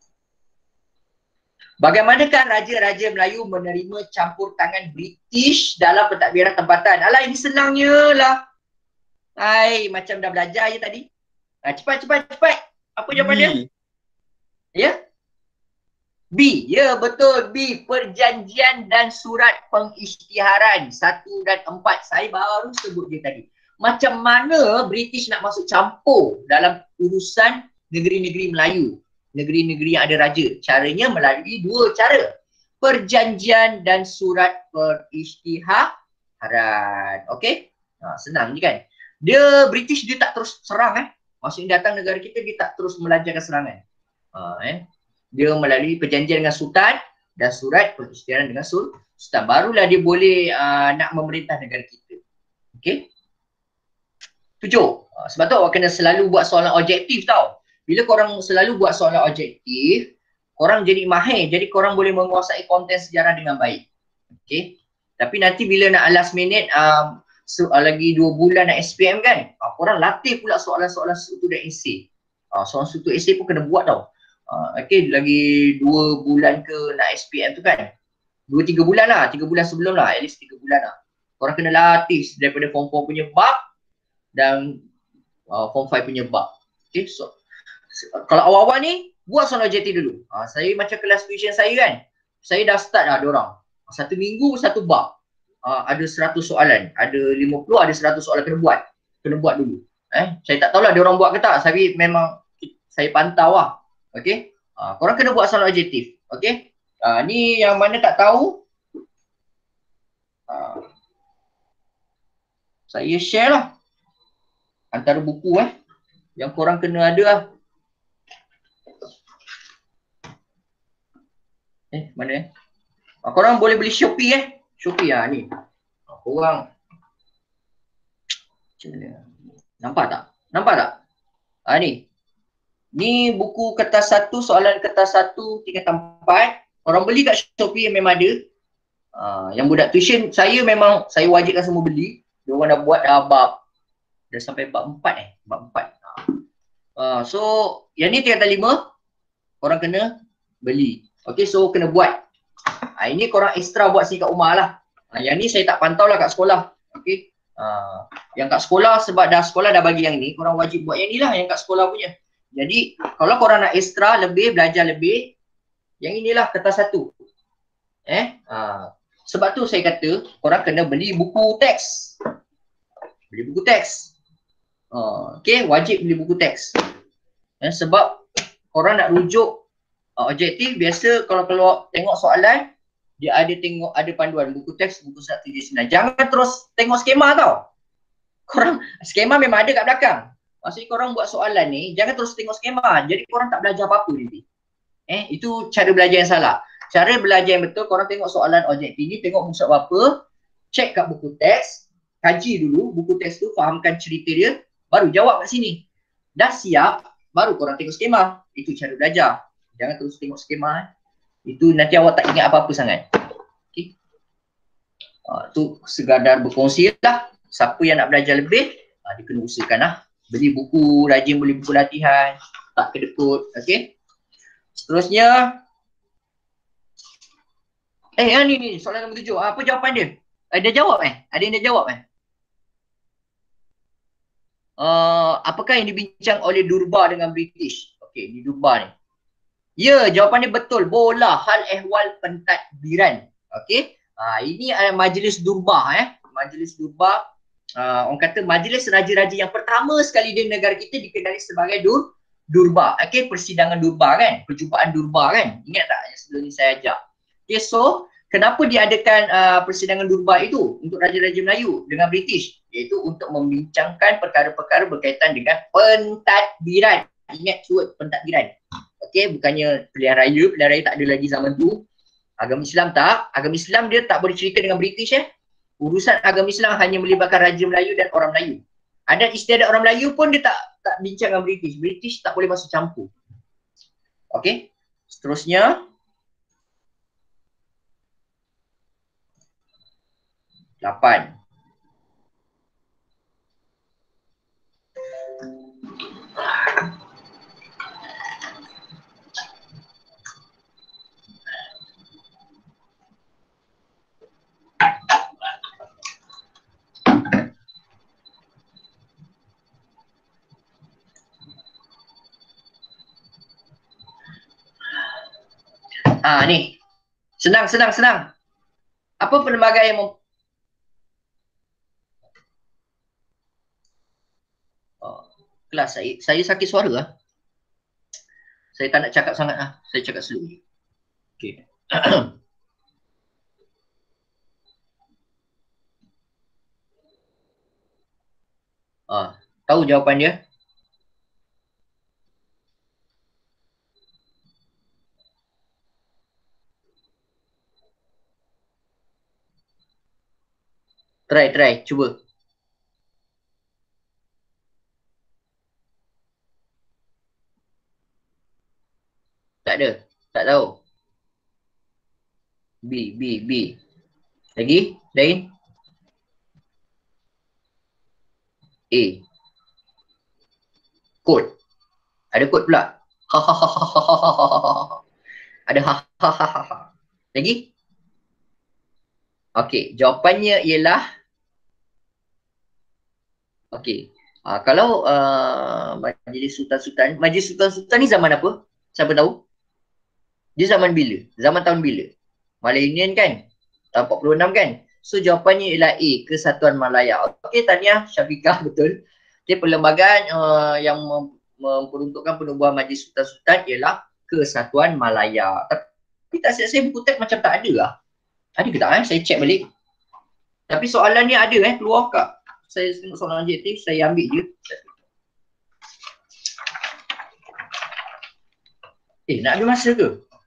Bagaimanakah Raja-Raja Melayu menerima campur tangan British dalam pentadbiran tempatan? Alah, ini senangnya lah. Hai, macam dah belajar je tadi. Ha, cepat, cepat, cepat. Apa jawapan dia? Ya? B. Ya, betul. B. Perjanjian dan surat pengisytiharan. Satu dan empat. Saya baru sebut dia tadi. Macam mana British nak masuk campur dalam urusan negeri-negeri Melayu. Negeri-negeri yang ada raja. Caranya melalui dua cara. Perjanjian dan surat pengisytiharan. Okey? Ha, senang je kan? Dia, British dia tak terus serang eh. Maksudnya datang negara kita, dia tak terus melancarkan serangan. Ha, eh. Dia melalui perjanjian dengan sultan dan surat pengisytiharan dengan sultan. Barulah dia boleh uh, nak memerintah negara kita. Okey? Tujuh. Uh, sebab tu awak kena selalu buat soalan objektif tau. Bila korang selalu buat soalan objektif, korang jadi mahir. Jadi korang boleh menguasai konten sejarah dengan baik. Okey? Tapi nanti bila nak last minute, uh, So, uh, lagi dua bulan nak S P M kan, uh, korang latih pula soalan-soalan struktur dan esei. Uh, soalan struktur esei pun kena buat tau. Uh, okay, lagi dua bulan ke nak S P M tu kan. Dua tiga bulan lah, tiga bulan sebelum lah, at least tiga bulan lah. Korang kena latih daripada form four punya bab dan uh, form five punya bab. Okay, so kalau awal-awal ni, buat soalan objektif dulu. Uh, saya macam kelas tuition saya kan, saya dah start dah diorang. Satu minggu, satu bab. Uh, ada seratus soalan, ada lima puluh, ada seratus soalan kena buat. Kena buat dulu. Eh, saya tak tahulah dia orang buat ke tak, tapi memang saya pantau lah. Okey. Uh, korang kena buat soalan objektif. Okey. Uh, ni yang mana tak tahu, uh, saya share lah antara buku eh yang korang kena ada lah. Eh, mana eh? Uh, korang boleh beli Shopee eh. Shopee lah ni. Korang macam mana? Nampak tak? Nampak tak? Ha, ni. Ni buku kertas satu, soalan kertas satu, tingkatan empat. Korang beli kat Shopee yang memang ada. Ha, yang budak tuition, saya memang, saya wajibkan semua beli. Dia orang dah buat dah bab. Dah sampai bab empat eh. Bab empat. Ha, so, yang ni tingkatan lima. Korang kena beli. Okay, so kena buat. Ha, ini korang extra buat sini kat rumah lah. Ha, yang ni saya tak pantau lah kat sekolah. Okay. Ha, yang kat sekolah, sebab dah sekolah dah bagi yang ni, korang wajib buat yang ni lah, yang kat sekolah punya. Jadi, kalau korang nak extra lebih, belajar lebih, yang inilah kertas satu. Eh, ha. Sebab tu saya kata korang kena beli buku teks. Beli buku teks. Uh, okay, wajib beli buku teks. Eh, sebab korang nak rujuk uh, objektif, biasa kalau keluar tengok soalan, dia ada tengok ada panduan buku teks, buku satu tujuh sembilan. Jangan terus tengok skema tau. Korang, skema memang ada kat belakang. Maksudnya korang buat soalan ni, jangan terus tengok skema. Jadi korang tak belajar apa-apa nanti. Eh, itu cara belajar yang salah. Cara belajar yang betul, korang tengok soalan objektif ni, tengok muka apa, cek kat buku teks, kaji dulu buku teks tu, fahamkan cerita dia, baru jawab kat sini. Dah siap, baru korang tengok skema. Itu cara belajar. Jangan terus tengok skema. Eh. Itu nanti awak tak ingat apa-apa sangat. Okay. Uh, tu sekadar berkongsi lah. Siapa yang nak belajar lebih, uh, dia kena usahakan lah. Beli buku, rajin beli buku latihan, tak kedekut. Okay. Seterusnya, eh yang ni ni, soalan nombor tujuh. Apa jawapan dia? Uh, dia jawab eh? Ada yang dia jawab eh? Uh, apakah yang dibincang oleh Durba dengan British? Okey, di Durba ni. Ya, jawapan dia betul. Bola hal ehwal pentadbiran. Okey. Uh, ini uh, Majlis Durba eh. Majlis Durba, uh, orang kata majlis raja-raja yang pertama sekali di negara kita dikenali sebagai Dur Durba. Okey, persidangan Durba kan? Perjumpaan Durba kan? Ingat tak yang sebelum ni saya ajak? Okey, so kenapa diadakan uh, persidangan Durba itu untuk raja-raja Melayu dengan British? Iaitu untuk membincangkan perkara-perkara berkaitan dengan pentadbiran. Ingat keyword pentadbiran. Okey, bukannya pilihan raya, pilihan raya tak ada lagi zaman tu. Agama Islam tak, agama Islam dia tak boleh cerita dengan British eh. Urusan agama Islam hanya melibatkan raja Melayu dan orang Melayu. Adat istiadat orang Melayu pun dia tak tak bincang dengan British. British tak boleh masuk campur. Okey. Seterusnya, lapan. Ah ni. Senang, senang, senang. Apa perlembagaan yang mem oh, kelas saya, saya sakit suara lah. Saya tak nak cakap sangat lah. Saya cakap slow. Okey. ah, tahu jawapan dia? Try, try, cuba. Tak ada, tak tahu. B, B, B. Lagi, lain. A. Kod. Ada kod pula. Ha ha ha ha ha ha ha. Ada ha ha ha ha ha. Lagi? Okey, jawapannya ialah okey. Uh, kalau uh, Majlis Sultan-Sultan, Majlis Sultan-Sultan ni zaman apa? Siapa tahu? Dia zaman bila? Zaman tahun bila? Malaya Union kan? Tahun empat puluh enam kan? So jawapannya ialah A, Kesatuan Malaya. Okey, tahniah Syafiqah, betul. Okey, perlembagaan uh, yang mem memperuntukkan penubuhan Majlis Sultan-Sultan ialah Kesatuan Malaya. Tapi tak siap saya buku teks macam tak ada lah. Ada ke tak eh? Saya check balik. Tapi soalan ni ada eh, keluar kat. Saya tengok soalan objektif, saya ambil je. Eh, nak ambil masa ke?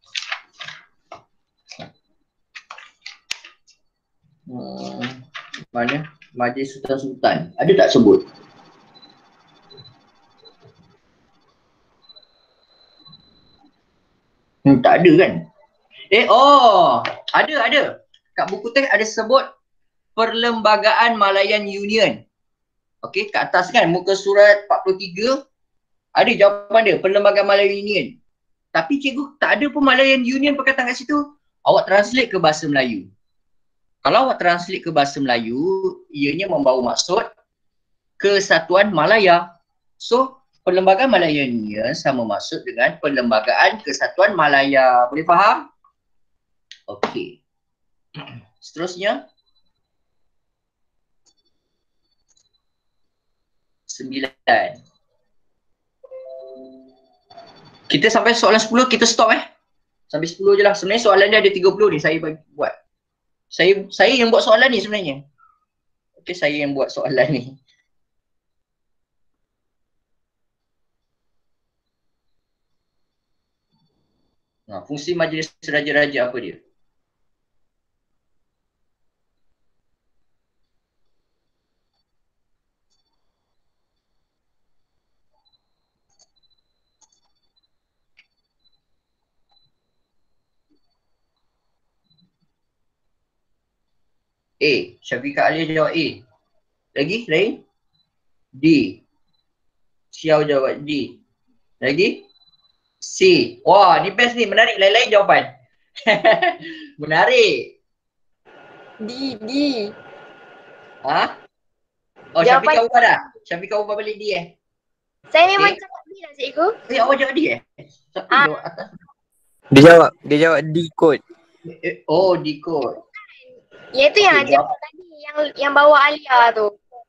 Hmm, mana? Majlis Sultan-Sultan. Ada tak sebut? Hmm, tak ada kan? Eh, oh, ada, ada. Kat buku teks ada sebut Perlembagaan Malayan Union. Okey, kat atas kan muka surat empat puluh tiga ada jawapan dia, Perlembagaan Malayan Union. Tapi cikgu tak ada pun Malayan Union perkataan kat situ. Awak translate ke bahasa Melayu. Kalau awak translate ke bahasa Melayu, ianya membawa maksud Kesatuan Malaya. So, Perlembagaan Malayan Union sama maksud dengan Perlembagaan Kesatuan Malaya. Boleh faham? Okey. Seterusnya. Sembilan. Kita sampai soalan sepuluh, kita stop eh. Sampai sepuluh je lah. Sebenarnya soalan dia ada tiga puluh ni saya bagi, buat. Saya saya yang buat soalan ni sebenarnya. Okey, saya yang buat soalan ni. Nah, fungsi majlis raja-raja apa dia? A. Syafiqah Alia jawab A. Lagi? Lain? D. Xiao jawab D. Lagi? C. Wah, ni best ni. Menarik. Lain-lain jawapan. Menarik. D, D. Ha? Oh, Jawapan- Syafiqah ubah dah. Syafiqah ubah balik D eh. Saya memang Eh. cakap D lah cikgu. Eh, awak jawab D eh? Siapa Ah. jawab atas? Dia jawab, dia jawab D code. Eh, oh, D code. Iaitu yang Okey, jawab tadi. Yang yang bawa Alia tu.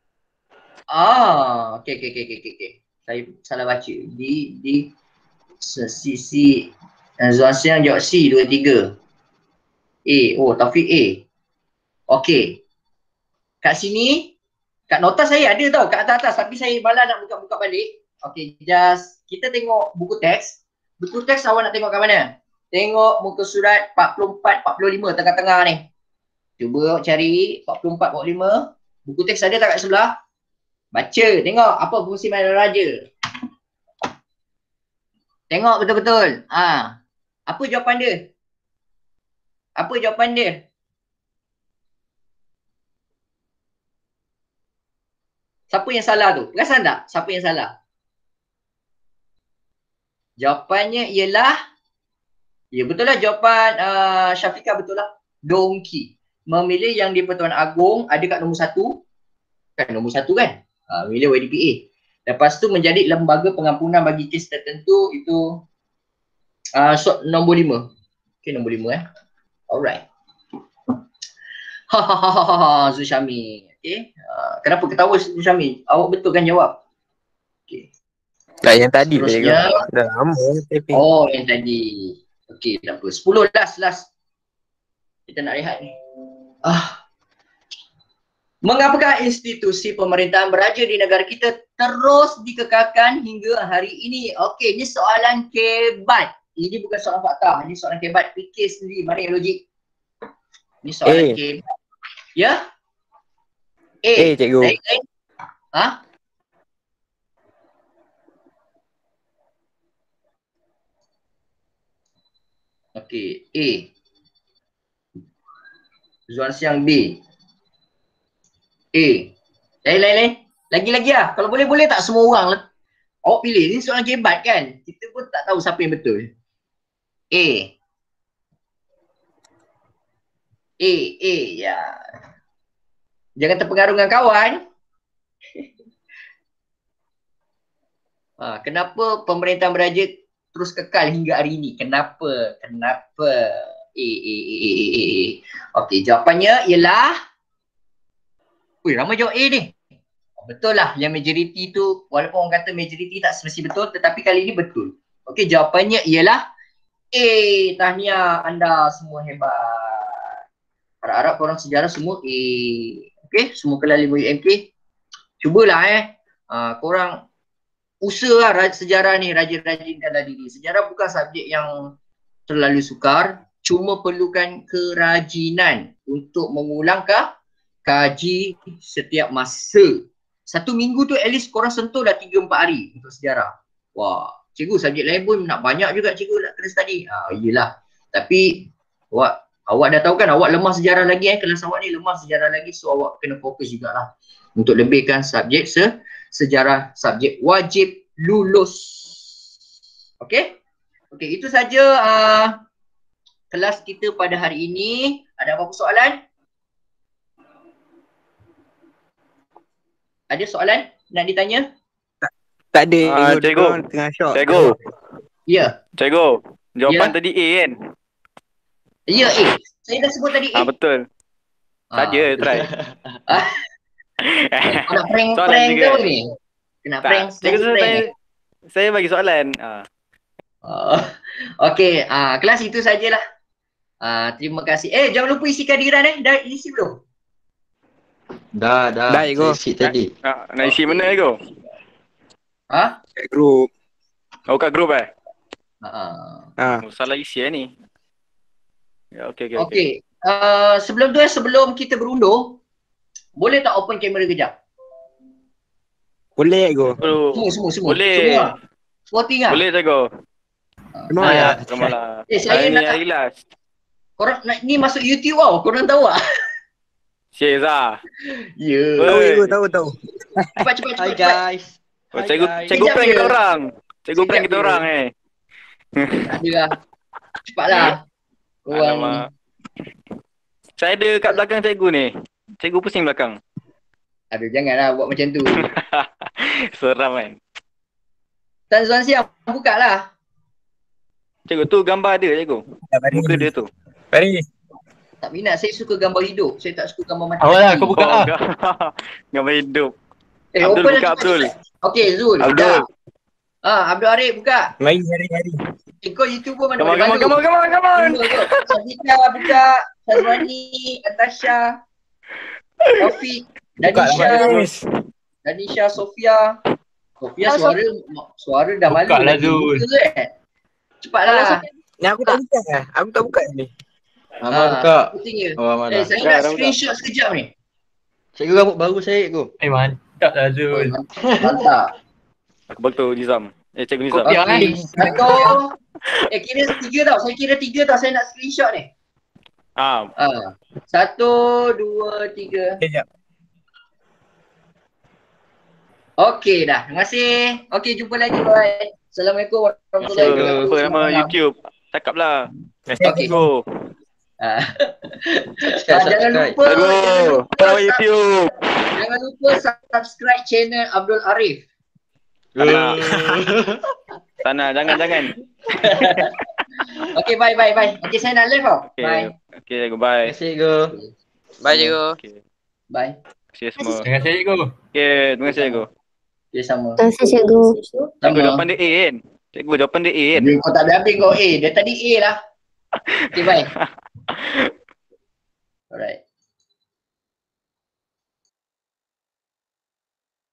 Ah, okey okey okey okey okey. Okay. Saya salah baca. D D C C Zuan Siang jawab C dua tiga. A. Oh, Taufik A. Okey. Kat sini kat nota saya ada tau kat atas-atas tapi saya malas nak buka-buka balik. Okey, just kita tengok buku teks. Buku teks awak nak tengok kat mana? Tengok muka surat empat puluh empat empat puluh lima tengah-tengah ni. Cuba awak cari empat puluh empat empat puluh lima. Buku teks ada tak kat sebelah? Baca, tengok apa fungsi majlis raja. Tengok betul-betul. Ha. Apa jawapan dia? Apa jawapan dia? Siapa yang salah tu? Perasan tak? Siapa yang salah? Jawapannya ialah, ya betul lah jawapan uh, Syafiqah betul lah. Dongki. Memilih yang di Pertuan Agong ada kat nombor satu. Kan nombor satu kan? Uh, memilih Y D P A. Lepas tu menjadi lembaga pengampunan bagi kes tertentu itu uh, so, nombor lima. Okay, nombor lima eh. Alright. Hahaha, Zushami. Okay. Uh, kenapa ketawa Zushami? Awak betul kan jawab? Okay. Tak, yang tadi lah Terusnya. cikgu. Dah lama typing. Oh, yang tadi. Okay, tak apa. Sepuluh last, last. Kita nak rehat ni. Ah. Mengapakah institusi pemerintahan beraja di negara kita terus dikekalkan hingga hari ini? Okey, ini soalan kebat. Ini bukan soalan fakta. Ini soalan kebat. Fikir sendiri. Mana yang logik? Ini soalan A. kebat. Ya? A. A cikgu. Lain, lain. Ha? Okey, A. Zuan Siang B. A. Lain, lain, lain. Lagi-lagi lah. Kalau boleh-boleh tak semua orang lah. Awak pilih. Ini soalan kebat kan? Kita pun tak tahu siapa yang betul. A. A. A. Ya. Jangan terpengaruh dengan kawan. Ha, kenapa pemerintahan beraja terus kekal hingga hari ini? Kenapa? Kenapa? A. A. A. A. A. A. Okey, jawapannya ialah, Ui, ramai jawab A ni. Betul lah, yang majoriti tu, walaupun orang kata majoriti tak semesti betul, tetapi kali ini betul. Okey, jawapannya ialah A. Tahniah, anda semua hebat. Harap-harap korang sejarah semua A. Okey, semua kelal lima U M K. Cubalah eh, uh, korang usaha lah sejarah ni, rajin-rajinkanlah diri. Sejarah bukan subjek yang terlalu sukar, cuma perlukan kerajinan untuk mengulang kah? Kaji setiap masa. Satu minggu tu at least korang sentuh dah tiga empat hari untuk sejarah. Wah, cikgu subjek lain pun nak banyak juga cikgu nak kena study. Ah, iyalah. Tapi awak awak dah tahu kan awak lemah sejarah lagi eh. Kelas awak ni lemah sejarah lagi, so awak kena fokus jugalah untuk lebihkan subjek se sejarah, subjek wajib lulus. Okey? Okey, itu saja uh, kelas kita pada hari ini. Ada apa-apa soalan? Ada soalan nak ditanya? Tak ada. Ah, cikgu. cikgu. Diorang Tengah shock. Cikgu. Ya. Cikgu. Jawapan Ya. tadi A kan? Ya, A. Saya dah sebut tadi A. Ah betul. Saja, Ah, try. Kau nak prank Soalan prank juga. ke ni? Kena Tak, prank cikgu slash suruh prank. saya, eh? saya bagi soalan. Ah. Oh, Okey, ah kelas itu sajalah. Ah terima kasih. Eh jangan lupa isi kehadiran eh. Dah isi belum? Dah, dah. Dah, Ego. Saya isi tadi. Ah, nak isi mana Ego? Ha? Kat grup. Oh, kat grup eh? Ah. Ha. Oh, salah isi eh ni. Ya, okey, okey, okey. Okey. Uh, sebelum tu eh, sebelum kita berundur, boleh tak open kamera kejap? Boleh Ego. Oh, Semua, semua, semua. boleh. Semua. Semua tinggal. Boleh Cikgu. Memang Ah, ya. Kemalah. Eh, saya Hari ni nak- hari last. Korang nak ni masuk YouTube tau. Korang tahu tak? Syeza. Ya. Tahu Oi. Ego, tahu tahu. Cepat, cepat, Hai cepat. cepat. guys. Oh, Hai, cikgu, guys. cikgu Kejap prank je. kita orang. Cikgu Kejap prank kita je. orang eh. Tak ada lah. Cepatlah. Korang. Alamak. Saya ada kat belakang cikgu ni. Cikgu pusing belakang. Aduh, janganlah buat macam tu. Seram kan. Tan Zuan Siang, buka lah. Cikgu tu gambar dia cikgu. Muka dia tu. Faris. Tak minat, saya suka gambar hidup. Saya tak suka gambar mati. Awal lah, kau buka Oh, lah. ga- gambar hidup. Eh, Abdul open buka, lah, Abdul. cepat, cepat. Okey, Zul. Abdul. Dah. Ah, Abdul Arif buka. Mari, mari, mari. Eh, kau YouTuber mana Come on, boleh come on, malu. come on, come on, come on. Tunggu, tunggu. Sabita buka. Sazwani, Natasha, Taufik, Buka lah, Danisha, Faris. Danisha, Sofia. Sofia Oh, suara suara dah malu. Buka lah, lagi Zul. muka, eh. Cepatlah. Ni aku tak buka lah. Aku tak buka ni. Amal Ah, buka. Pentingnya. Oh, Amal Eh, dah. saya Buka, nak dah buka. screenshot sekejap ni. Cikgu rambut baru saya Ego. Eh, mantap lah Zul. Mantap. Aku betul Nizam. Eh, cikgu Nizam. Kopi. Okey, satu. Eh, kira tiga tau. Saya kira tiga tau. Saya nak screenshot ni. Ah, Ah. Satu, dua, tiga. Kejap. Okey dah. Terima kasih. Okey, jumpa lagi. Bye. Assalamualaikum warahmatullahi apa, wabarakatuh. apa nama Selamat malam. YouTube? Cakap lah. Okey. Go. Ah. Subscribe, Ah, jangan subscribe. lupa, jangan Go. lupa, Nama YouTube. jangan lupa subscribe channel Abdul Arif. Sana. Sana, jangan, jangan. Okey, bye, bye, bye. Okey, saya nak live tau. Okay. Bye. Okay, goodbye. Terima kasih Ego. Bye Ego. Okay. Bye. Terima kasih semua. Terima kasih Cikgu. Okay, terima kasih Cikgu. Okay, sama. Terima kasih cikgu. Cikgu Sama. jawapan dia A kan? Cikgu jawapan dia A kan? Dia- Kau tak habis kau A. Dia tadi A lah. Okay, bye. Alright.